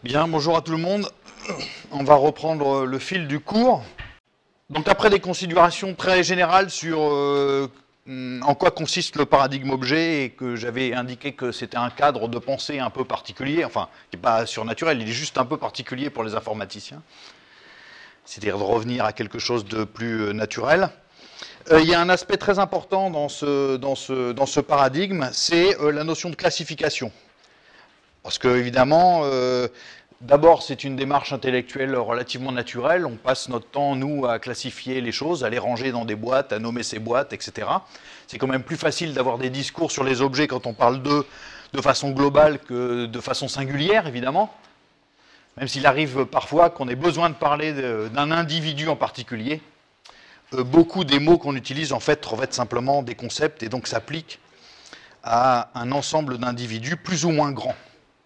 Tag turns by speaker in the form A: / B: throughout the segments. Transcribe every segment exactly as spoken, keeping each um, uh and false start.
A: Bien, bonjour à tout le monde. On va reprendre le fil du cours. Donc après des considérations très générales sur euh, en quoi consiste le paradigme objet et que j'avais indiqué que c'était un cadre de pensée un peu particulier, enfin, qui n'est pas surnaturel, il est juste un peu particulier pour les informaticiens, c'est-à-dire de revenir à quelque chose de plus naturel. Euh, il y a un aspect très important dans ce, dans ce, dans ce paradigme, c'est euh, la notion de classification. Parce que, évidemment, euh, d'abord, c'est une démarche intellectuelle relativement naturelle. On passe notre temps, nous, à classifier les choses, à les ranger dans des boîtes, à nommer ces boîtes, et cetera. C'est quand même plus facile d'avoir des discours sur les objets quand on parle d'eux de façon globale que de façon singulière, évidemment. Même s'il arrive parfois qu'on ait besoin de parler d'un individu en particulier. Euh, beaucoup des mots qu'on utilise, en fait, revêtent simplement des concepts et donc s'appliquent à un ensemble d'individus plus ou moins grands.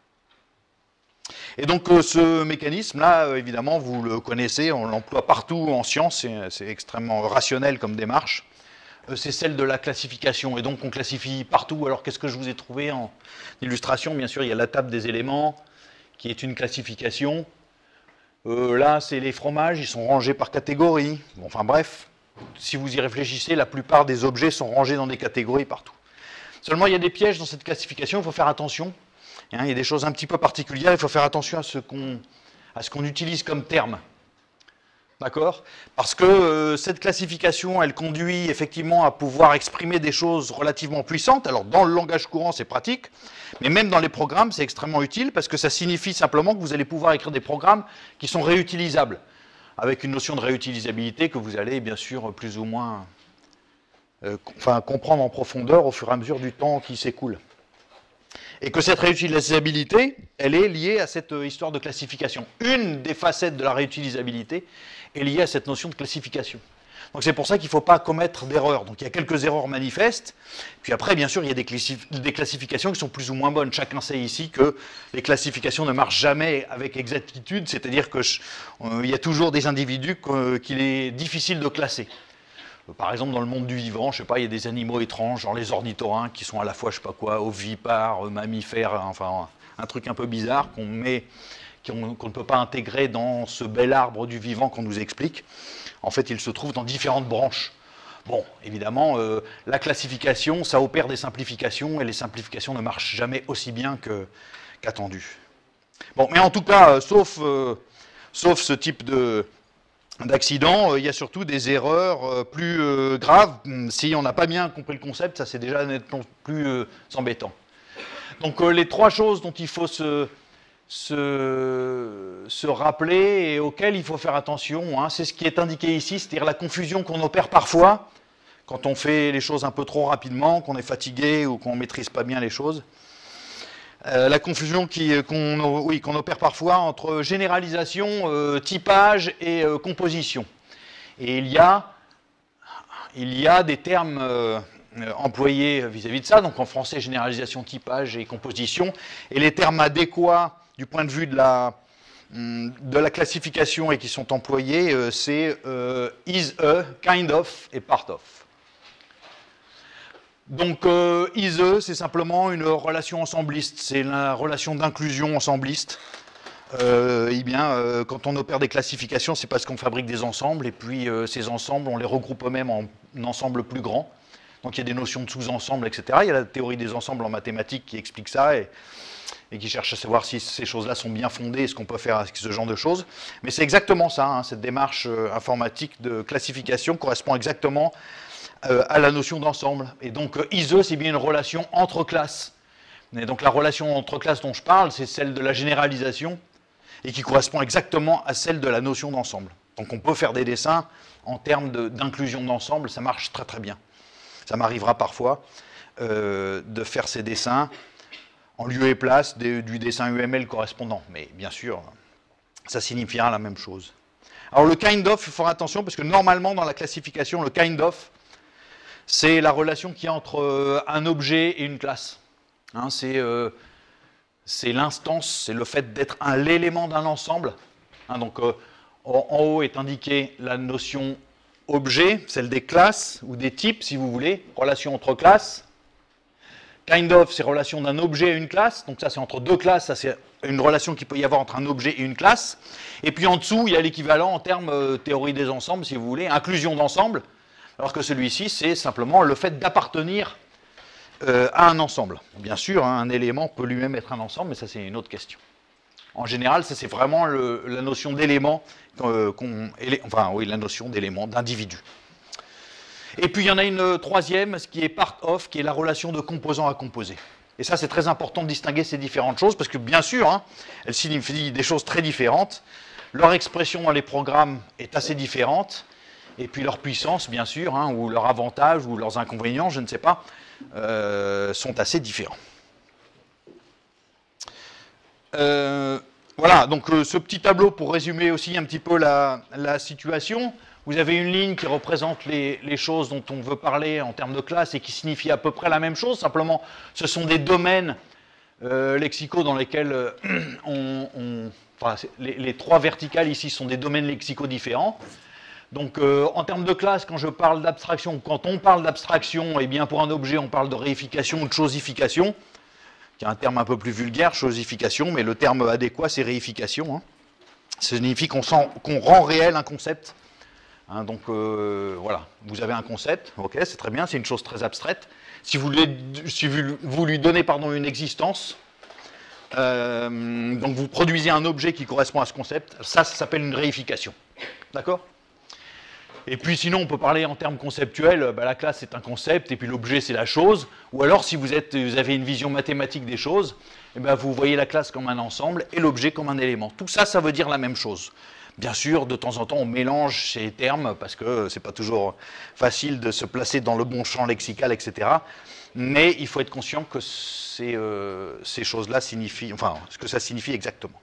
A: Et donc euh, ce mécanisme-là, euh, évidemment, vous le connaissez, on l'emploie partout en science, c'est extrêmement rationnel comme démarche. Euh, c'est celle de la classification, et donc on classifie partout. Alors qu'est-ce que je vous ai trouvé en illustration? Bien sûr, il y a la table des éléments, qui est une classification. Euh, là, c'est les fromages, ils sont rangés par catégorie. Bon, enfin bref, si vous y réfléchissez, la plupart des objets sont rangés dans des catégories partout. Seulement, il y a des pièges dans cette classification, il faut faire attention. Il y a des choses un petit peu particulières, il faut faire attention à ce qu'on à ce qu'on utilise comme terme. D'accord? Parce que euh, cette classification, elle conduit effectivement à pouvoir exprimer des choses relativement puissantes. Alors, dans le langage courant, c'est pratique, mais même dans les programmes, c'est extrêmement utile parce que ça signifie simplement que vous allez pouvoir écrire des programmes qui sont réutilisables, avec une notion de réutilisabilité que vous allez, bien sûr, plus ou moins euh, enfin, comprendre en profondeur au fur et à mesure du temps qui s'écoule. Et que cette réutilisabilité, elle est liée à cette histoire de classification. Une des facettes de la réutilisabilité est liée à cette notion de classification. Donc c'est pour ça qu'il ne faut pas commettre d'erreurs. Donc il y a quelques erreurs manifestes. Puis après, bien sûr, il y a des, classif des classifications qui sont plus ou moins bonnes. Chacun sait ici que les classifications ne marchent jamais avec exactitude, c'est-à-dire qu'il euh, y a toujours des individus qu'il est difficile de classer. Par exemple, dans le monde du vivant, je sais pas, il y a des animaux étranges, genre les ornithorynques, qui sont à la fois, je sais pas quoi, ovipares, mammifères, enfin, un truc un peu bizarre qu'on met, qu'on qu'on ne peut pas intégrer dans ce bel arbre du vivant qu'on nous explique. En fait, il se trouve dans différentes branches. Bon, évidemment, euh, la classification, ça opère des simplifications, et les simplifications ne marchent jamais aussi bien que, qu'attendu. Bon, mais en tout cas, euh, sauf, euh, sauf ce type de... d'accident, il y a surtout des erreurs plus euh, graves. Si on n'a pas bien compris le concept, ça c'est déjà nettement plus euh, embêtant. Donc euh, les trois choses dont il faut se, se, se rappeler et auxquelles il faut faire attention, hein, c'est ce qui est indiqué ici, c'est-à-dire la confusion qu'on opère parfois quand on fait les choses un peu trop rapidement, qu'on est fatigué ou qu'on ne maîtrise pas bien les choses. Euh, la confusion qu'on oui, qu'on opère parfois entre généralisation, euh, typage et euh, composition. Et il y a, il y a des termes euh, employés vis-à-vis de ça, donc en français généralisation, typage et composition, et les termes adéquats du point de vue de la, de la classification et qui sont employés, euh, c'est euh, is a, kind of et part of. Donc, euh, is a, c'est simplement une relation ensembliste, c'est la relation d'inclusion ensembliste. Euh, eh bien, euh, quand on opère des classifications, c'est parce qu'on fabrique des ensembles, et puis euh, ces ensembles, on les regroupe eux-mêmes en ensembles plus grands. Donc, il y a des notions de sous-ensembles, et cetera. Il y a la théorie des ensembles en mathématiques qui explique ça, et, et qui cherche à savoir si ces choses-là sont bien fondées, et ce qu'on peut faire avec ce genre de choses. Mais c'est exactement ça, hein, cette démarche euh, informatique de classification correspond exactement Euh, à la notion d'ensemble. Et donc, euh, is a, c'est bien une relation entre classes. Et donc, la relation entre classes dont je parle, c'est celle de la généralisation et qui correspond exactement à celle de la notion d'ensemble. Donc, on peut faire des dessins en termes d'inclusion d'ensemble, ça marche très très bien. Ça m'arrivera parfois euh, de faire ces dessins en lieu et place des, du dessin U M L correspondant. Mais bien sûr, ça signifiera la même chose. Alors, le kind of, il faut faire attention parce que normalement, dans la classification, le kind of, c'est la relation qu'il y a entre euh, un objet et une classe. Hein, c'est euh, l'instance, c'est le fait d'être l'élément d'un ensemble. Hein, donc, euh, en, en haut est indiquée la notion objet, celle des classes ou des types, si vous voulez, relation entre classes. Kind of, c'est relation d'un objet à une classe, donc ça c'est entre deux classes, ça c'est une relation qu'il peut y avoir entre un objet et une classe. Et puis en dessous, il y a l'équivalent en termes euh, théorie des ensembles, si vous voulez, inclusion d'ensemble, alors que celui-ci, c'est simplement le fait d'appartenir euh, à un ensemble. Bien sûr, hein, un élément peut lui-même être un ensemble, mais ça, c'est une autre question. En général, ça, c'est vraiment le, la notion d'élément, euh, qu'on, enfin, oui, la notion d'élément, d'individu. Et puis, il y en a une troisième, ce qui est part of, qui est la relation de composant à composé. Et ça, c'est très important de distinguer ces différentes choses, parce que bien sûr, hein, elles signifient des choses très différentes. Leur expression dans les programmes est assez différente, et puis leur puissance, bien sûr, hein, ou leurs avantages, ou leurs inconvénients, je ne sais pas, euh, sont assez différents. Euh, voilà, donc euh, ce petit tableau pour résumer aussi un petit peu la, la situation. Vous avez une ligne qui représente les, les choses dont on veut parler en termes de classe et qui signifie à peu près la même chose, simplement ce sont des domaines euh, lexicaux dans lesquels euh, on... on enfin, les, les trois verticales ici sont des domaines lexicaux différents. Donc euh, en termes de classe, quand je parle d'abstraction, quand on parle d'abstraction, eh bien pour un objet on parle de réification ou de chosification, qui est un terme un peu plus vulgaire, chosification, mais le terme adéquat c'est réification. Hein. Ça signifie qu'on qu'on rend réel un concept. Hein, donc euh, voilà, vous avez un concept, ok, c'est très bien, c'est une chose très abstraite. Si vous lui, si vous, vous lui donnez pardon, une existence, euh, donc vous produisez un objet qui correspond à ce concept, ça, ça s'appelle une réification. D'accord ? Et puis sinon, on peut parler en termes conceptuels, bah, la classe c'est un concept, et puis l'objet c'est la chose. Ou alors, si vous, êtes, vous avez une vision mathématique des choses, eh ben, vous voyez la classe comme un ensemble et l'objet comme un élément. Tout ça, ça veut dire la même chose. Bien sûr, de temps en temps, on mélange ces termes, parce que c'est pas toujours facile de se placer dans le bon champ lexical, et cetera. Mais il faut être conscient que ces, euh, ces choses-là signifient, enfin, ce que ça signifie exactement.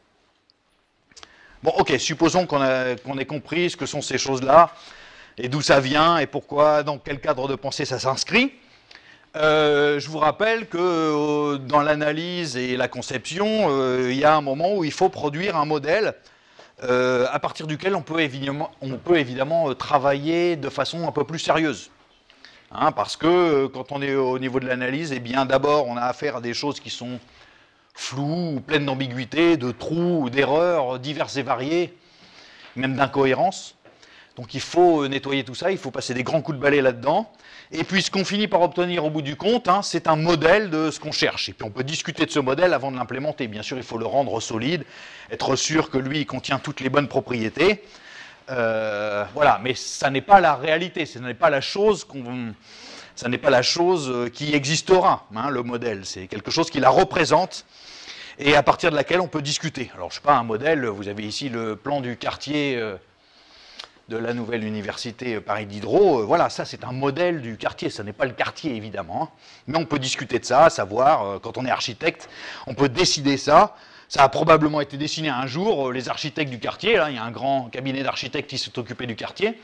A: Bon, ok, supposons qu'on a, qu'on ait compris ce que sont ces choses-là, et d'où ça vient, et pourquoi, dans quel cadre de pensée ça s'inscrit. Euh, je vous rappelle que euh, dans l'analyse et la conception, euh, il y a un moment où il faut produire un modèle euh, à partir duquel on peut évidemment, on peut évidemment travailler de façon un peu plus sérieuse. Hein, parce que euh, quand on est au niveau de l'analyse, eh bien d'abord on a affaire à des choses qui sont floues, ou pleines d'ambiguïté, de trous, d'erreurs diverses et variées, même d'incohérences. Donc il faut nettoyer tout ça, il faut passer des grands coups de balai là-dedans. Et puis ce qu'on finit par obtenir au bout du compte, hein, c'est un modèle de ce qu'on cherche. Et puis on peut discuter de ce modèle avant de l'implémenter. Bien sûr, il faut le rendre solide, être sûr que lui, il contient toutes les bonnes propriétés. Euh, voilà, mais ça n'est pas la réalité, ce n'est pas la chose qu'on... ça n'est pas la chose qui existera, hein, le modèle. C'est quelque chose qui la représente et à partir de laquelle on peut discuter. Alors, je ne sais pas, un modèle, vous avez ici le plan du quartier euh, de la nouvelle université Paris Diderot. Euh, voilà, ça c'est un modèle du quartier, ce n'est pas le quartier évidemment. Hein, mais on peut discuter de ça, savoir, euh, quand on est architecte, on peut décider ça. Ça a probablement été dessiné un jour, euh, les architectes du quartier, là, il y a un grand cabinet d'architectes qui s'est occupé du quartier.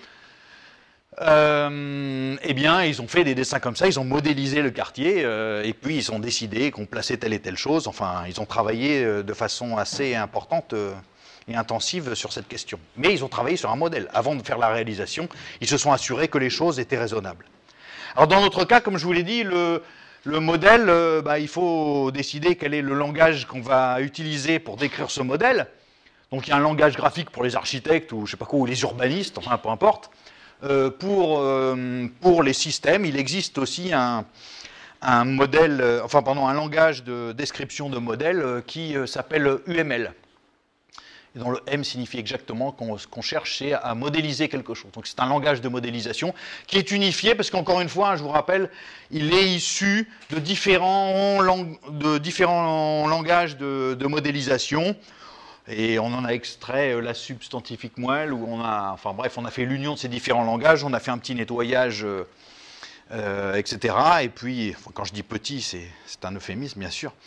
A: Euh, eh bien, ils ont fait des dessins comme ça, ils ont modélisé le quartier, euh, et puis ils ont décidé qu'on plaçait telle et telle chose. Enfin, ils ont travaillé euh, de façon assez importante euh, et intensive sur cette question. Mais ils ont travaillé sur un modèle. Avant de faire la réalisation, ils se sont assurés que les choses étaient raisonnables. Alors, dans notre cas, comme je vous l'ai dit, le, le modèle, euh, bah, il faut décider quel est le langage qu'on va utiliser pour décrire ce modèle. Donc, il y a un langage graphique pour les architectes, ou je sais pas quoi, ou les urbanistes, enfin, peu importe. Euh, pour, euh, pour les systèmes, il existe aussi un, un modèle, euh, enfin pardon, un langage de description de modèle euh, qui euh, s'appelle U M L. Et dont le M signifie exactement qu'on qu'on cherche à modéliser quelque chose. Donc c'est un langage de modélisation qui est unifié, parce qu'encore une fois, hein, je vous rappelle, il est issu de différents, lang de différents langages de, de modélisation. Et on en a extrait la substantifique moelle, où on a, enfin bref, on a fait l'union de ces différents langages, on a fait un petit nettoyage, euh, euh, et cetera. Et puis, enfin, quand je dis petit, c'est un euphémisme, bien sûr.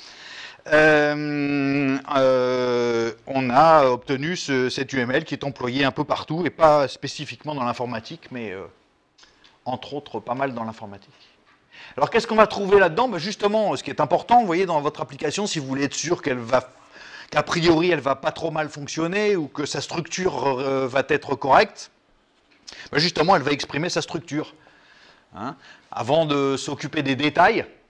A: Euh, euh, on a obtenu ce, cet U M L qui est employé un peu partout, et pas spécifiquement dans l'informatique, mais euh, entre autres pas mal dans l'informatique. Alors qu'est-ce qu'on va trouver là-dedans? Ben justement, ce qui est important, vous voyez, dans votre application, si vous voulez être sûr qu'elle va... qu'a priori elle ne va pas trop mal fonctionner ou que sa structure euh, va être correcte, ben justement elle va exprimer sa structure. Hein. Avant de s'occuper des détails,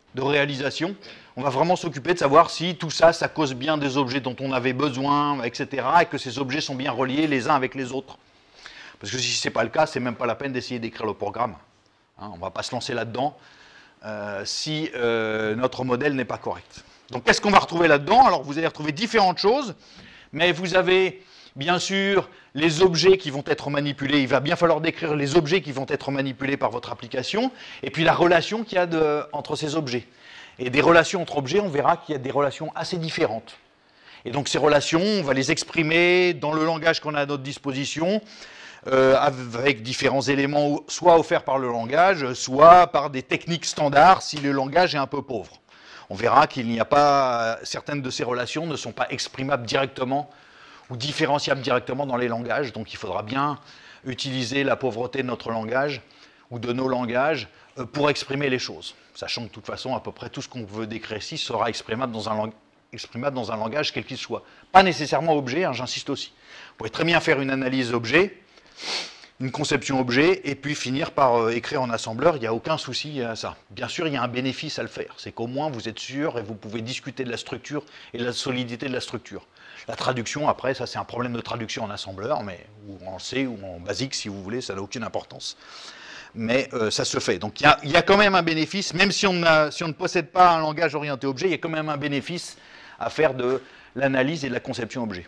A: de réalisation. On va vraiment s'occuper de savoir si tout ça, ça cause bien des objets dont on avait besoin, et cetera, et que ces objets sont bien reliés les uns avec les autres. Parce que si ce n'est pas le cas, c'est même pas la peine d'essayer d'écrire le programme. Hein, on ne va pas se lancer là-dedans euh, si euh, notre modèle n'est pas correct. Donc qu'est-ce qu'on va retrouver là-dedans? Alors vous allez retrouver différentes choses, mais vous avez bien sûr les objets qui vont être manipulés. Il va bien falloir décrire les objets qui vont être manipulés par votre application, et puis la relation qu'il y a de, entre ces objets. Et des relations entre objets, on verra qu'il y a des relations assez différentes. Et donc ces relations, on va les exprimer dans le langage qu'on a à notre disposition, euh, avec différents éléments, soit offerts par le langage, soit par des techniques standards si le langage est un peu pauvre. On verra qu'il n'y a pas, certaines de ces relations ne sont pas exprimables directement ou différenciables directement dans les langages, donc il faudra bien utiliser la pauvreté de notre langage ou de nos langages pour exprimer les choses, sachant que de toute façon, à peu près tout ce qu'on veut décrire ici sera exprimable dans un, lang exprimable dans un langage quel qu'il soit. Pas nécessairement objet, hein, j'insiste aussi. Vous pouvez très bien faire une analyse objet, une conception objet, et puis finir par euh, écrire en assembleur, il n'y a aucun souci à ça. Bien sûr, il y a un bénéfice à le faire, c'est qu'au moins vous êtes sûr et vous pouvez discuter de la structure et de la solidité de la structure. La traduction, après, ça c'est un problème de traduction en assembleur, mais, ou en C ou en basique si vous voulez, ça n'a aucune importance. Mais euh, ça se fait. Donc il y, y a quand même un bénéfice, même si on, a, si on ne possède pas un langage orienté objet, il y a quand même un bénéfice à faire de l'analyse et de la conception objet.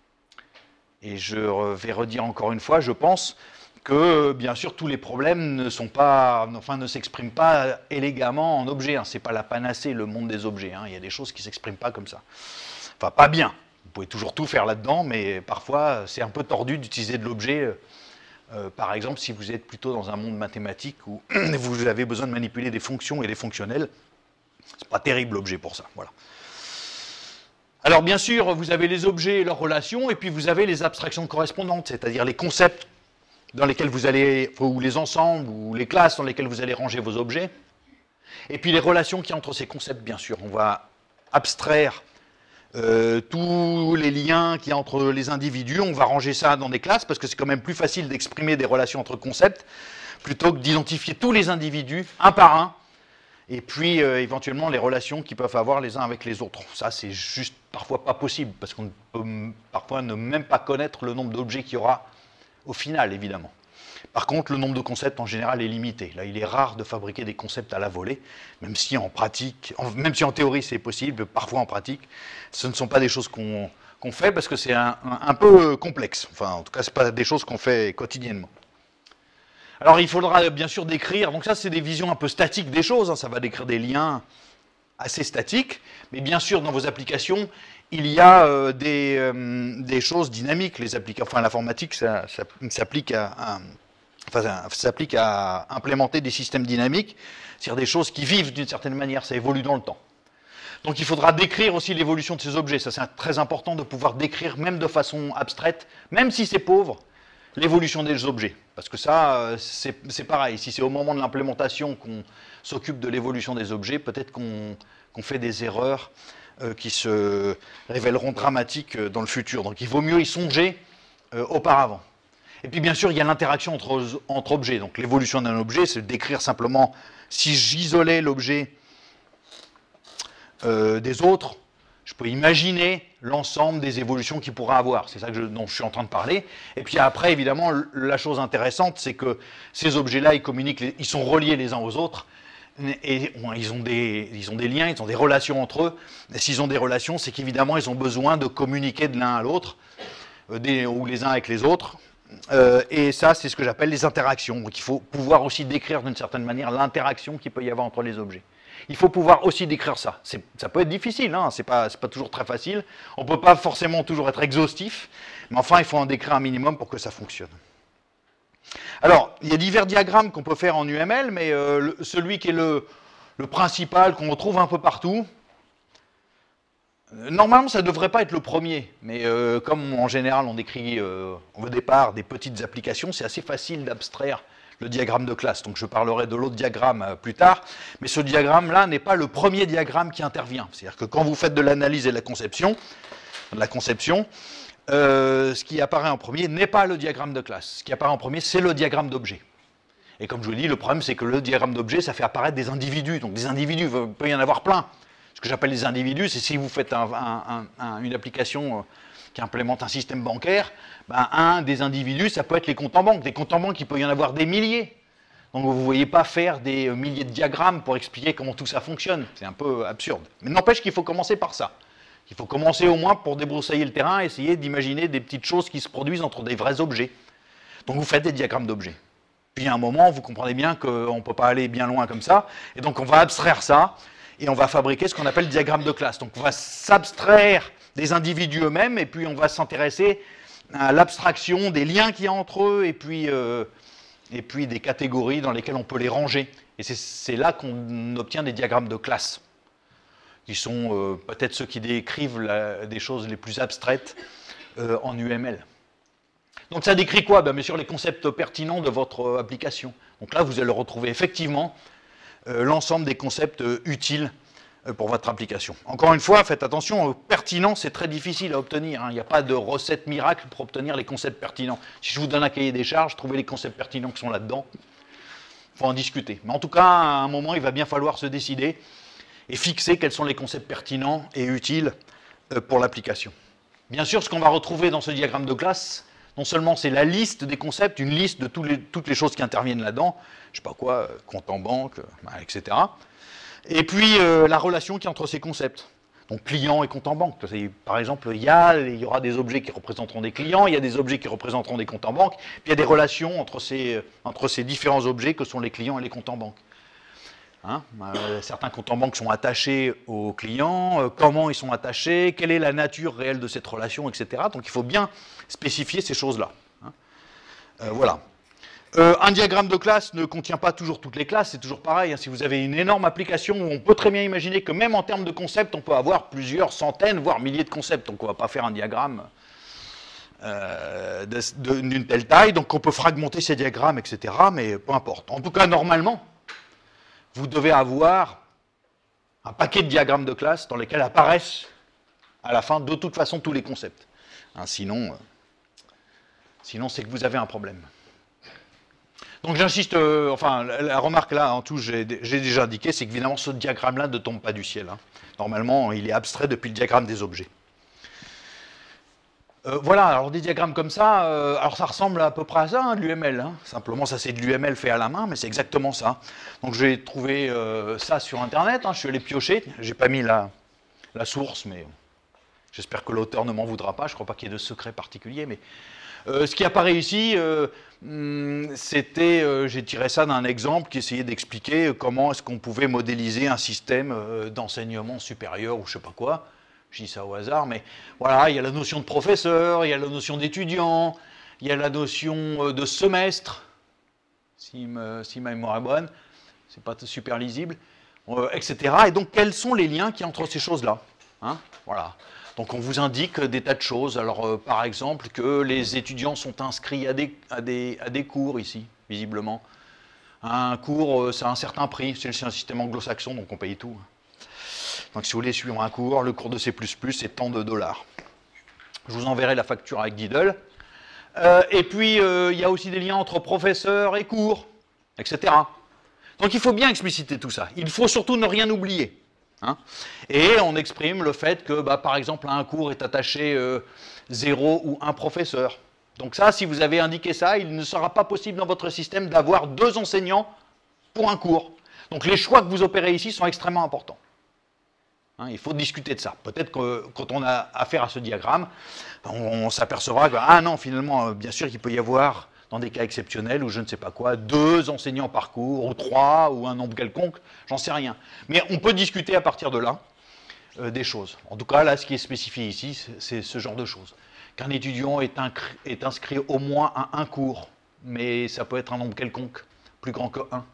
A: Et je vais redire encore une fois, je pense que bien sûr tous les problèmes ne sont pas, enfin ne s'expriment pas élégamment en objet. Hein. C'est pas la panacée, le monde des objets. Hein. Il y a des choses qui ne s'expriment pas comme ça. Enfin pas bien. Vous pouvez toujours tout faire là-dedans, mais parfois c'est un peu tordu d'utiliser de l'objet. Euh, par exemple, si vous êtes plutôt dans un monde mathématique où vous avez besoin de manipuler des fonctions et des fonctionnels, c'est pas terrible l'objet pour ça. Voilà. Alors bien sûr, vous avez les objets et leurs relations, et puis vous avez les abstractions correspondantes, c'est-à-dire les concepts dans lesquels vous allez, ou les ensembles, ou les classes dans lesquelles vous allez ranger vos objets, et puis les relations qu'il y a entre ces concepts, bien sûr. On va abstraire Euh, tous les liens qu'il y a entre les individus, on va ranger ça dans des classes, parce que c'est quand même plus facile d'exprimer des relations entre concepts, plutôt que d'identifier tous les individus, un par un, et puis euh, éventuellement les relations qu'ils peuvent avoir les uns avec les autres. Ça, c'est juste parfois pas possible, parce qu'on peut parfois ne même pas connaître le nombre d'objets qu'il y aura au final, évidemment. Par contre, le nombre de concepts en général est limité. Là, il est rare de fabriquer des concepts à la volée, même si en pratique, en, même si en théorie c'est possible, parfois en pratique, ce ne sont pas des choses qu'on qu'on fait parce que c'est un, un, un peu complexe. Enfin, en tout cas, ce n'est pas des choses qu'on fait quotidiennement. Alors, il faudra bien sûr décrire, donc ça, c'est des visions un peu statiques des choses, hein, ça va décrire des liens assez statiques, mais bien sûr, dans vos applications, il y a euh, des, euh, des choses dynamiques. Les applications, enfin, l'informatique, ça, ça s'applique à... à Enfin, ça s'applique à implémenter des systèmes dynamiques, c'est-à-dire des choses qui vivent d'une certaine manière, ça évolue dans le temps. Donc il faudra décrire aussi l'évolution de ces objets, ça c'est très important de pouvoir décrire, même de façon abstraite, même si c'est pauvre, l'évolution des objets. Parce que ça, c'est pareil, si c'est au moment de l'implémentation qu'on s'occupe de l'évolution des objets, peut-être qu'on qu'on fait des erreurs euh, qui se révéleront dramatiques dans le futur. Donc il vaut mieux y songer euh, auparavant. Et puis bien sûr, il y a l'interaction entre, entre objets. Donc l'évolution d'un objet, c'est de décrire simplement, si j'isolais l'objet euh, des autres, je peux imaginer l'ensemble des évolutions qu'il pourra avoir. C'est ça que je, dont je suis en train de parler. Et puis après, évidemment, la chose intéressante, c'est que ces objets-là, ils communiquent, ils sont reliés les uns aux autres, et ils ont des, ils ont des liens, ils ont des relations entre eux. Et s'ils ont des relations, c'est qu'évidemment, ils ont besoin de communiquer de l'un à l'autre, euh, ou les uns avec les autres. Euh, et ça, c'est ce que j'appelle les interactions. Donc il faut pouvoir aussi décrire d'une certaine manière l'interaction qu'il peut y avoir entre les objets. Il faut pouvoir aussi décrire ça. Ça peut être difficile, hein, c'est pas, c'est pas toujours très facile. On ne peut pas forcément toujours être exhaustif, mais enfin, il faut en décrire un minimum pour que ça fonctionne. Alors, il y a divers diagrammes qu'on peut faire en U M L, mais euh, le, celui qui est le, le principal, qu'on retrouve un peu partout, normalement, ça ne devrait pas être le premier, mais euh, comme en général on écrit euh, au départ des petites applications, c'est assez facile d'abstraire le diagramme de classe. Donc je parlerai de l'autre diagramme euh, plus tard, mais ce diagramme-là n'est pas le premier diagramme qui intervient. C'est-à-dire que quand vous faites de l'analyse et de la conception, de la conception euh, ce qui apparaît en premier n'est pas le diagramme de classe. Ce qui apparaît en premier, c'est le diagramme d'objet. Et comme je vous l'ai dit, le problème, c'est que le diagramme d'objet, ça fait apparaître des individus. Donc des individus, il peut y en avoir plein. Ce que j'appelle des individus, c'est si vous faites un, un, un, une application qui implémente un système bancaire, ben un des individus, ça peut être les comptes en banque. Des comptes en banque, il peut y en avoir des milliers. Donc vous ne voyez pas faire des milliers de diagrammes pour expliquer comment tout ça fonctionne. C'est un peu absurde. Mais n'empêche qu'il faut commencer par ça. Il faut commencer au moins pour débroussailler le terrain, essayer d'imaginer des petites choses qui se produisent entre des vrais objets. Donc vous faites des diagrammes d'objets. Puis à un moment, vous comprenez bien qu'on ne peut pas aller bien loin comme ça. Et donc on va abstraire ça et on va fabriquer ce qu'on appelle le diagramme de classe. Donc on va s'abstraire des individus eux-mêmes et puis on va s'intéresser à l'abstraction des liens qu'il y a entre eux et puis... Euh, et puis des catégories dans lesquelles on peut les ranger. Et c'est là qu'on obtient des diagrammes de classe, qui sont euh, peut-être ceux qui décrivent la, des choses les plus abstraites euh, en U M L. Donc ça décrit quoi? Bien sûr les concepts pertinents de votre euh, application. Donc là, vous allez retrouver effectivement euh, l'ensemble des concepts euh, utiles euh, pour votre application. Encore une fois, faites attention, euh, pertinent, c'est très difficile à obtenir. Hein. Il n'y a pas de recette miracle pour obtenir les concepts pertinents. Si je vous donne un cahier des charges, trouvez les concepts pertinents qui sont là-dedans. Il faut en discuter. Mais en tout cas, à un moment, il va bien falloir se décider et fixer quels sont les concepts pertinents et utiles euh, pour l'application. Bien sûr, ce qu'on va retrouver dans ce diagramme de classe, non seulement c'est la liste des concepts, une liste de tous les, toutes les choses qui interviennent là-dedans, je ne sais pas quoi, compte en banque, bah, et cetera. Et puis euh, la relation qui est entre ces concepts. Donc client et compte en banque. Par exemple, il y, a, il y aura des objets qui représenteront des clients, il y a des objets qui représenteront des comptes en banque, puis il y a des relations entre ces, entre ces différents objets que sont les clients et les comptes en banque. Hein, euh, certains comptes en banque sont attachés aux clients, euh, comment ils sont attachés, quelle est la nature réelle de cette relation, et cetera. Donc il faut bien spécifier ces choses-là. Hein. Euh, voilà. Euh, un diagramme de classe ne contient pas toujours toutes les classes, c'est toujours pareil. Hein, si vous avez une énorme application, on peut très bien imaginer que même en termes de concepts, on peut avoir plusieurs centaines, voire milliers de concepts. Donc on ne va pas faire un diagramme euh, d'une telle taille. Donc on peut fragmenter ces diagrammes, et cetera. Mais peu importe. En tout cas, normalement, vous devez avoir un paquet de diagrammes de classe dans lesquels apparaissent à la fin de toute façon tous les concepts. Hein, sinon, euh, sinon c'est que vous avez un problème. Donc j'insiste, euh, enfin la, la remarque là en tout j'ai déjà indiqué, c'est qu'évidemment ce diagramme-là ne tombe pas du ciel. Hein. Normalement il est abstrait depuis le diagramme des objets. Euh, voilà, alors des diagrammes comme ça, euh, alors ça ressemble à peu près à ça, hein, de l'U M L. Hein. Simplement ça c'est de l'U M L fait à la main, mais c'est exactement ça. Donc j'ai trouvé euh, ça sur internet, hein, je suis allé piocher, j'ai pas mis la, la source, mais j'espère que l'auteur ne m'en voudra pas, je ne crois pas qu'il y ait de secret particulier, mais... Euh, ce qui apparaît ici, euh, c'était, euh, j'ai tiré ça d'un exemple qui essayait d'expliquer comment est-ce qu'on pouvait modéliser un système euh, d'enseignement supérieur ou je ne sais pas quoi. Je dis ça au hasard, mais voilà, il y a la notion de professeur, il y a la notion d'étudiant, il y a la notion de semestre, si, me, si ma mémoire est bonne, c'est pas super lisible, euh, et cetera. Et donc, quels sont les liens qu'il y a entre ces choses-là, hein? Voilà. Donc on vous indique des tas de choses. Alors euh, par exemple que les étudiants sont inscrits à des, à des, à des cours ici, visiblement. Un cours, euh, c'est un certain prix, c'est un système anglo-saxon, donc on paye tout. Donc si vous voulez suivre un cours, le cours de C plus plus, c'est tant de dollars. Je vous enverrai la facture avec Diddle. Euh, et puis euh, il y a aussi des liens entre professeurs et cours, et cetera. Donc il faut bien expliciter tout ça. Il faut surtout ne rien oublier. Hein, et on exprime le fait que, bah, par exemple, à un cours est attaché euh, zéro ou un professeur. Donc ça, si vous avez indiqué ça, il ne sera pas possible dans votre système d'avoir deux enseignants pour un cours. Donc les choix que vous opérez ici sont extrêmement importants. Hein, il faut discuter de ça. Peut-être que quand on a affaire à ce diagramme, on, on s'apercevra que, ah non, finalement, bien sûr qu'il peut y avoir, dans des cas exceptionnels ou je ne sais pas quoi, deux enseignants par cours, ou trois, ou un nombre quelconque, j'en sais rien. Mais on peut discuter à partir de là euh, des choses. En tout cas, là, ce qui est spécifié ici, c'est ce genre de choses. Qu'un étudiant est, est inscrit au moins à un cours, mais ça peut être un nombre quelconque, plus grand que un.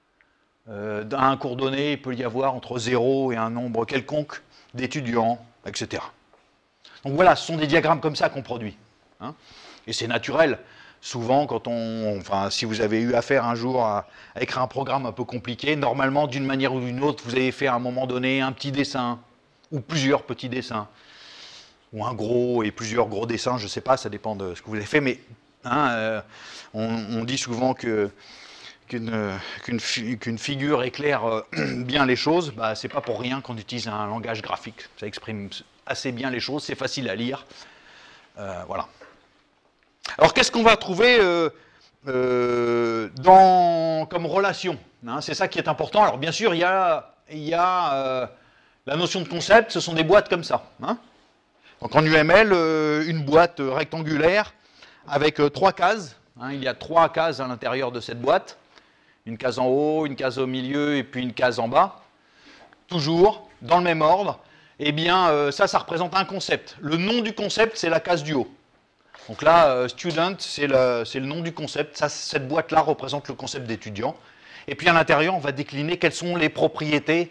A: Euh, à un cours donné, il peut y avoir entre zéro et un nombre quelconque d'étudiants, et cetera. Donc voilà, ce sont des diagrammes comme ça qu'on produit. Hein, et c'est naturel. Souvent, quand on, enfin, si vous avez eu affaire un jour à, à écrire un programme un peu compliqué, normalement, d'une manière ou d'une autre, vous avez fait à un moment donné un petit dessin, ou plusieurs petits dessins, ou un gros et plusieurs gros dessins, je ne sais pas, ça dépend de ce que vous avez fait, mais hein, euh, on, on dit souvent que, qu'une qu'une qu'une figure éclaire euh, bien les choses, bah, c'est pas pour rien qu'on utilise un langage graphique. Ça exprime assez bien les choses, c'est facile à lire. Euh, voilà. Alors qu'est-ce qu'on va trouver euh, euh, dans, comme relation, hein, c'est ça qui est important. Alors bien sûr, il y a, il y a euh, la notion de concept, ce sont des boîtes comme ça. Hein. Donc en U M L, euh, une boîte rectangulaire avec euh, trois cases. Hein, il y a trois cases à l'intérieur de cette boîte. Une case en haut, une case au milieu et puis une case en bas. Toujours dans le même ordre. Eh bien, euh, ça, ça représente un concept. Le nom du concept, c'est la case du haut. Donc là, euh, student, c'est le, c'est le nom du concept. Ça, cette boîte-là représente le concept d'étudiant. Et puis à l'intérieur, on va décliner quelles sont les propriétés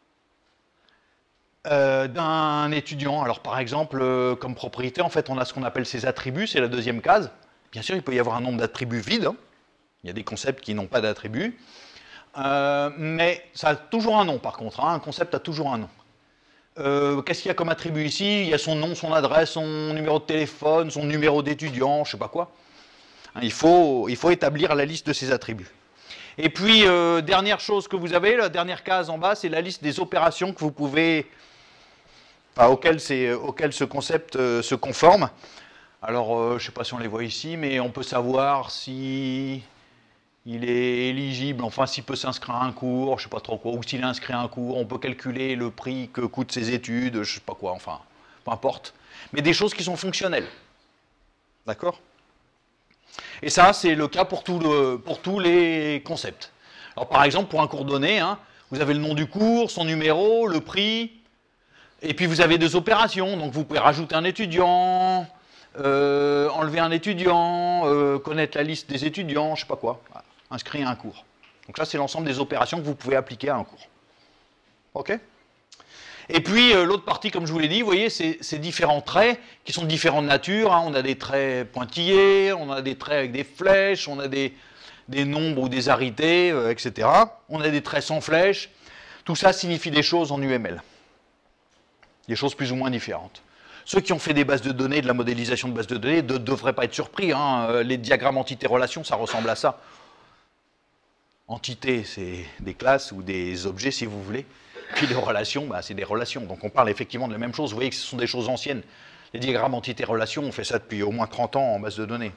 A: euh, d'un étudiant. Alors par exemple, euh, comme propriété, en fait, on a ce qu'on appelle ses attributs, c'est la deuxième case. Bien sûr, il peut y avoir un nombre d'attributs vides. Hein. Il y a des concepts qui n'ont pas d'attributs. Euh, mais ça a toujours un nom, par contre. Hein. Un concept a toujours un nom. Euh, Qu'est-ce qu'il y a comme attribut ici? Il y a son nom, son adresse, son numéro de téléphone, son numéro d'étudiant, je ne sais pas quoi. Hein, il faut, il faut établir la liste de ces attributs. Et puis, euh, dernière chose que vous avez, la dernière case en bas, c'est la liste des opérations que vous pouvez, enfin, auxquelles, auxquelles ce concept euh, se conforme. Alors, euh, je ne sais pas si on les voit ici, mais on peut savoir si il est éligible, enfin s'il peut s'inscrire à un cours, je ne sais pas trop quoi, ou s'il est inscrit à un cours, on peut calculer le prix que coûtent ses études, je ne sais pas quoi, enfin, peu importe. Mais des choses qui sont fonctionnelles. D'accord? Et ça, c'est le cas pour, tout le, pour tous les concepts. Alors par exemple, pour un cours donné, hein, vous avez le nom du cours, son numéro, le prix, et puis vous avez des opérations, donc vous pouvez rajouter un étudiant, euh, enlever un étudiant, euh, connaître la liste des étudiants, je ne sais pas quoi. Voilà. Inscrit à un cours. Donc ça, c'est l'ensemble des opérations que vous pouvez appliquer à un cours. OK? Et puis, euh, l'autre partie, comme je vous l'ai dit, vous voyez, c'est ces différents traits qui sont de différentes natures. Hein. On a des traits pointillés, on a des traits avec des flèches, on a des, des nombres ou des arités, euh, et cetera. On a des traits sans flèches. Tout ça signifie des choses en U M L. Des choses plus ou moins différentes. Ceux qui ont fait des bases de données, de la modélisation de bases de données, ne devraient pas être surpris. Hein. Les diagrammes entité-relation, ça ressemble à ça. Entité, c'est des classes ou des objets, si vous voulez. Puis les relations, bah, c'est des relations. Donc on parle effectivement de la même chose. Vous voyez que ce sont des choses anciennes. Les diagrammes entité-relation, on fait ça depuis au moins trente ans en base de données.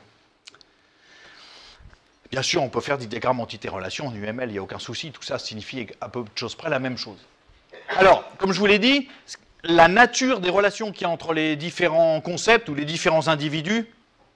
A: Bien sûr, on peut faire des diagrammes entité-relation en U M L, il n'y a aucun souci. Tout ça signifie à peu de choses près la même chose. Alors, comme je vous l'ai dit, la nature des relations qu'il y a entre les différents concepts ou les différents individus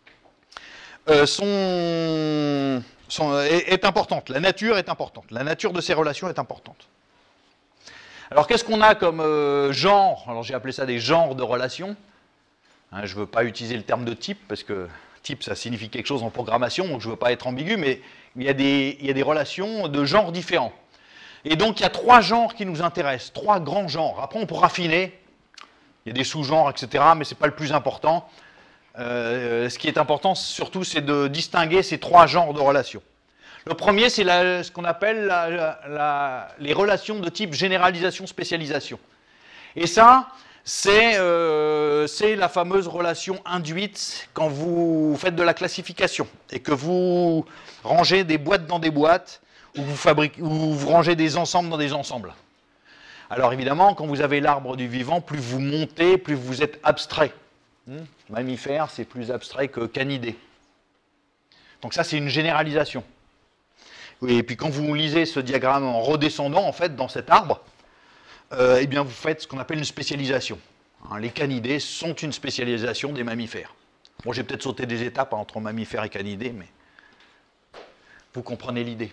A: euh, sont... Sont, est, est importante, la nature est importante, la nature de ces relations est importante. Alors qu'est-ce qu'on a comme euh, genre? Alors j'ai appelé ça des genres de relations. Hein, je ne veux pas utiliser le terme de type, parce que type ça signifie quelque chose en programmation, donc je ne veux pas être ambigu, mais il y a des, il y a des relations de genres différents. Et donc il y a trois genres qui nous intéressent, trois grands genres. Après on peut raffiner, il y a des sous-genres, et cetera, mais ce n'est pas le plus important. Euh, ce qui est important, surtout, c'est de distinguer ces trois genres de relations. Le premier, c'est ce qu'on appelle la, la, la, les relations de type généralisation-spécialisation. Et ça, c'est euh, la fameuse relation induite quand vous faites de la classification et que vous rangez des boîtes dans des boîtes ou vous, fabriquez, ou vous rangez des ensembles dans des ensembles. Alors évidemment, quand vous avez l'arbre du vivant, plus vous montez, plus vous êtes abstrait. Hmm. Mammifère, c'est plus abstrait que canidé. Donc ça, c'est une généralisation. Et puis quand vous lisez ce diagramme en redescendant, en fait, dans cet arbre, euh, eh bien, vous faites ce qu'on appelle une spécialisation. Hein, les canidés sont une spécialisation des mammifères. Bon, j'ai peut-être sauté des étapes hein, entre mammifères et canidés, mais vous comprenez l'idée.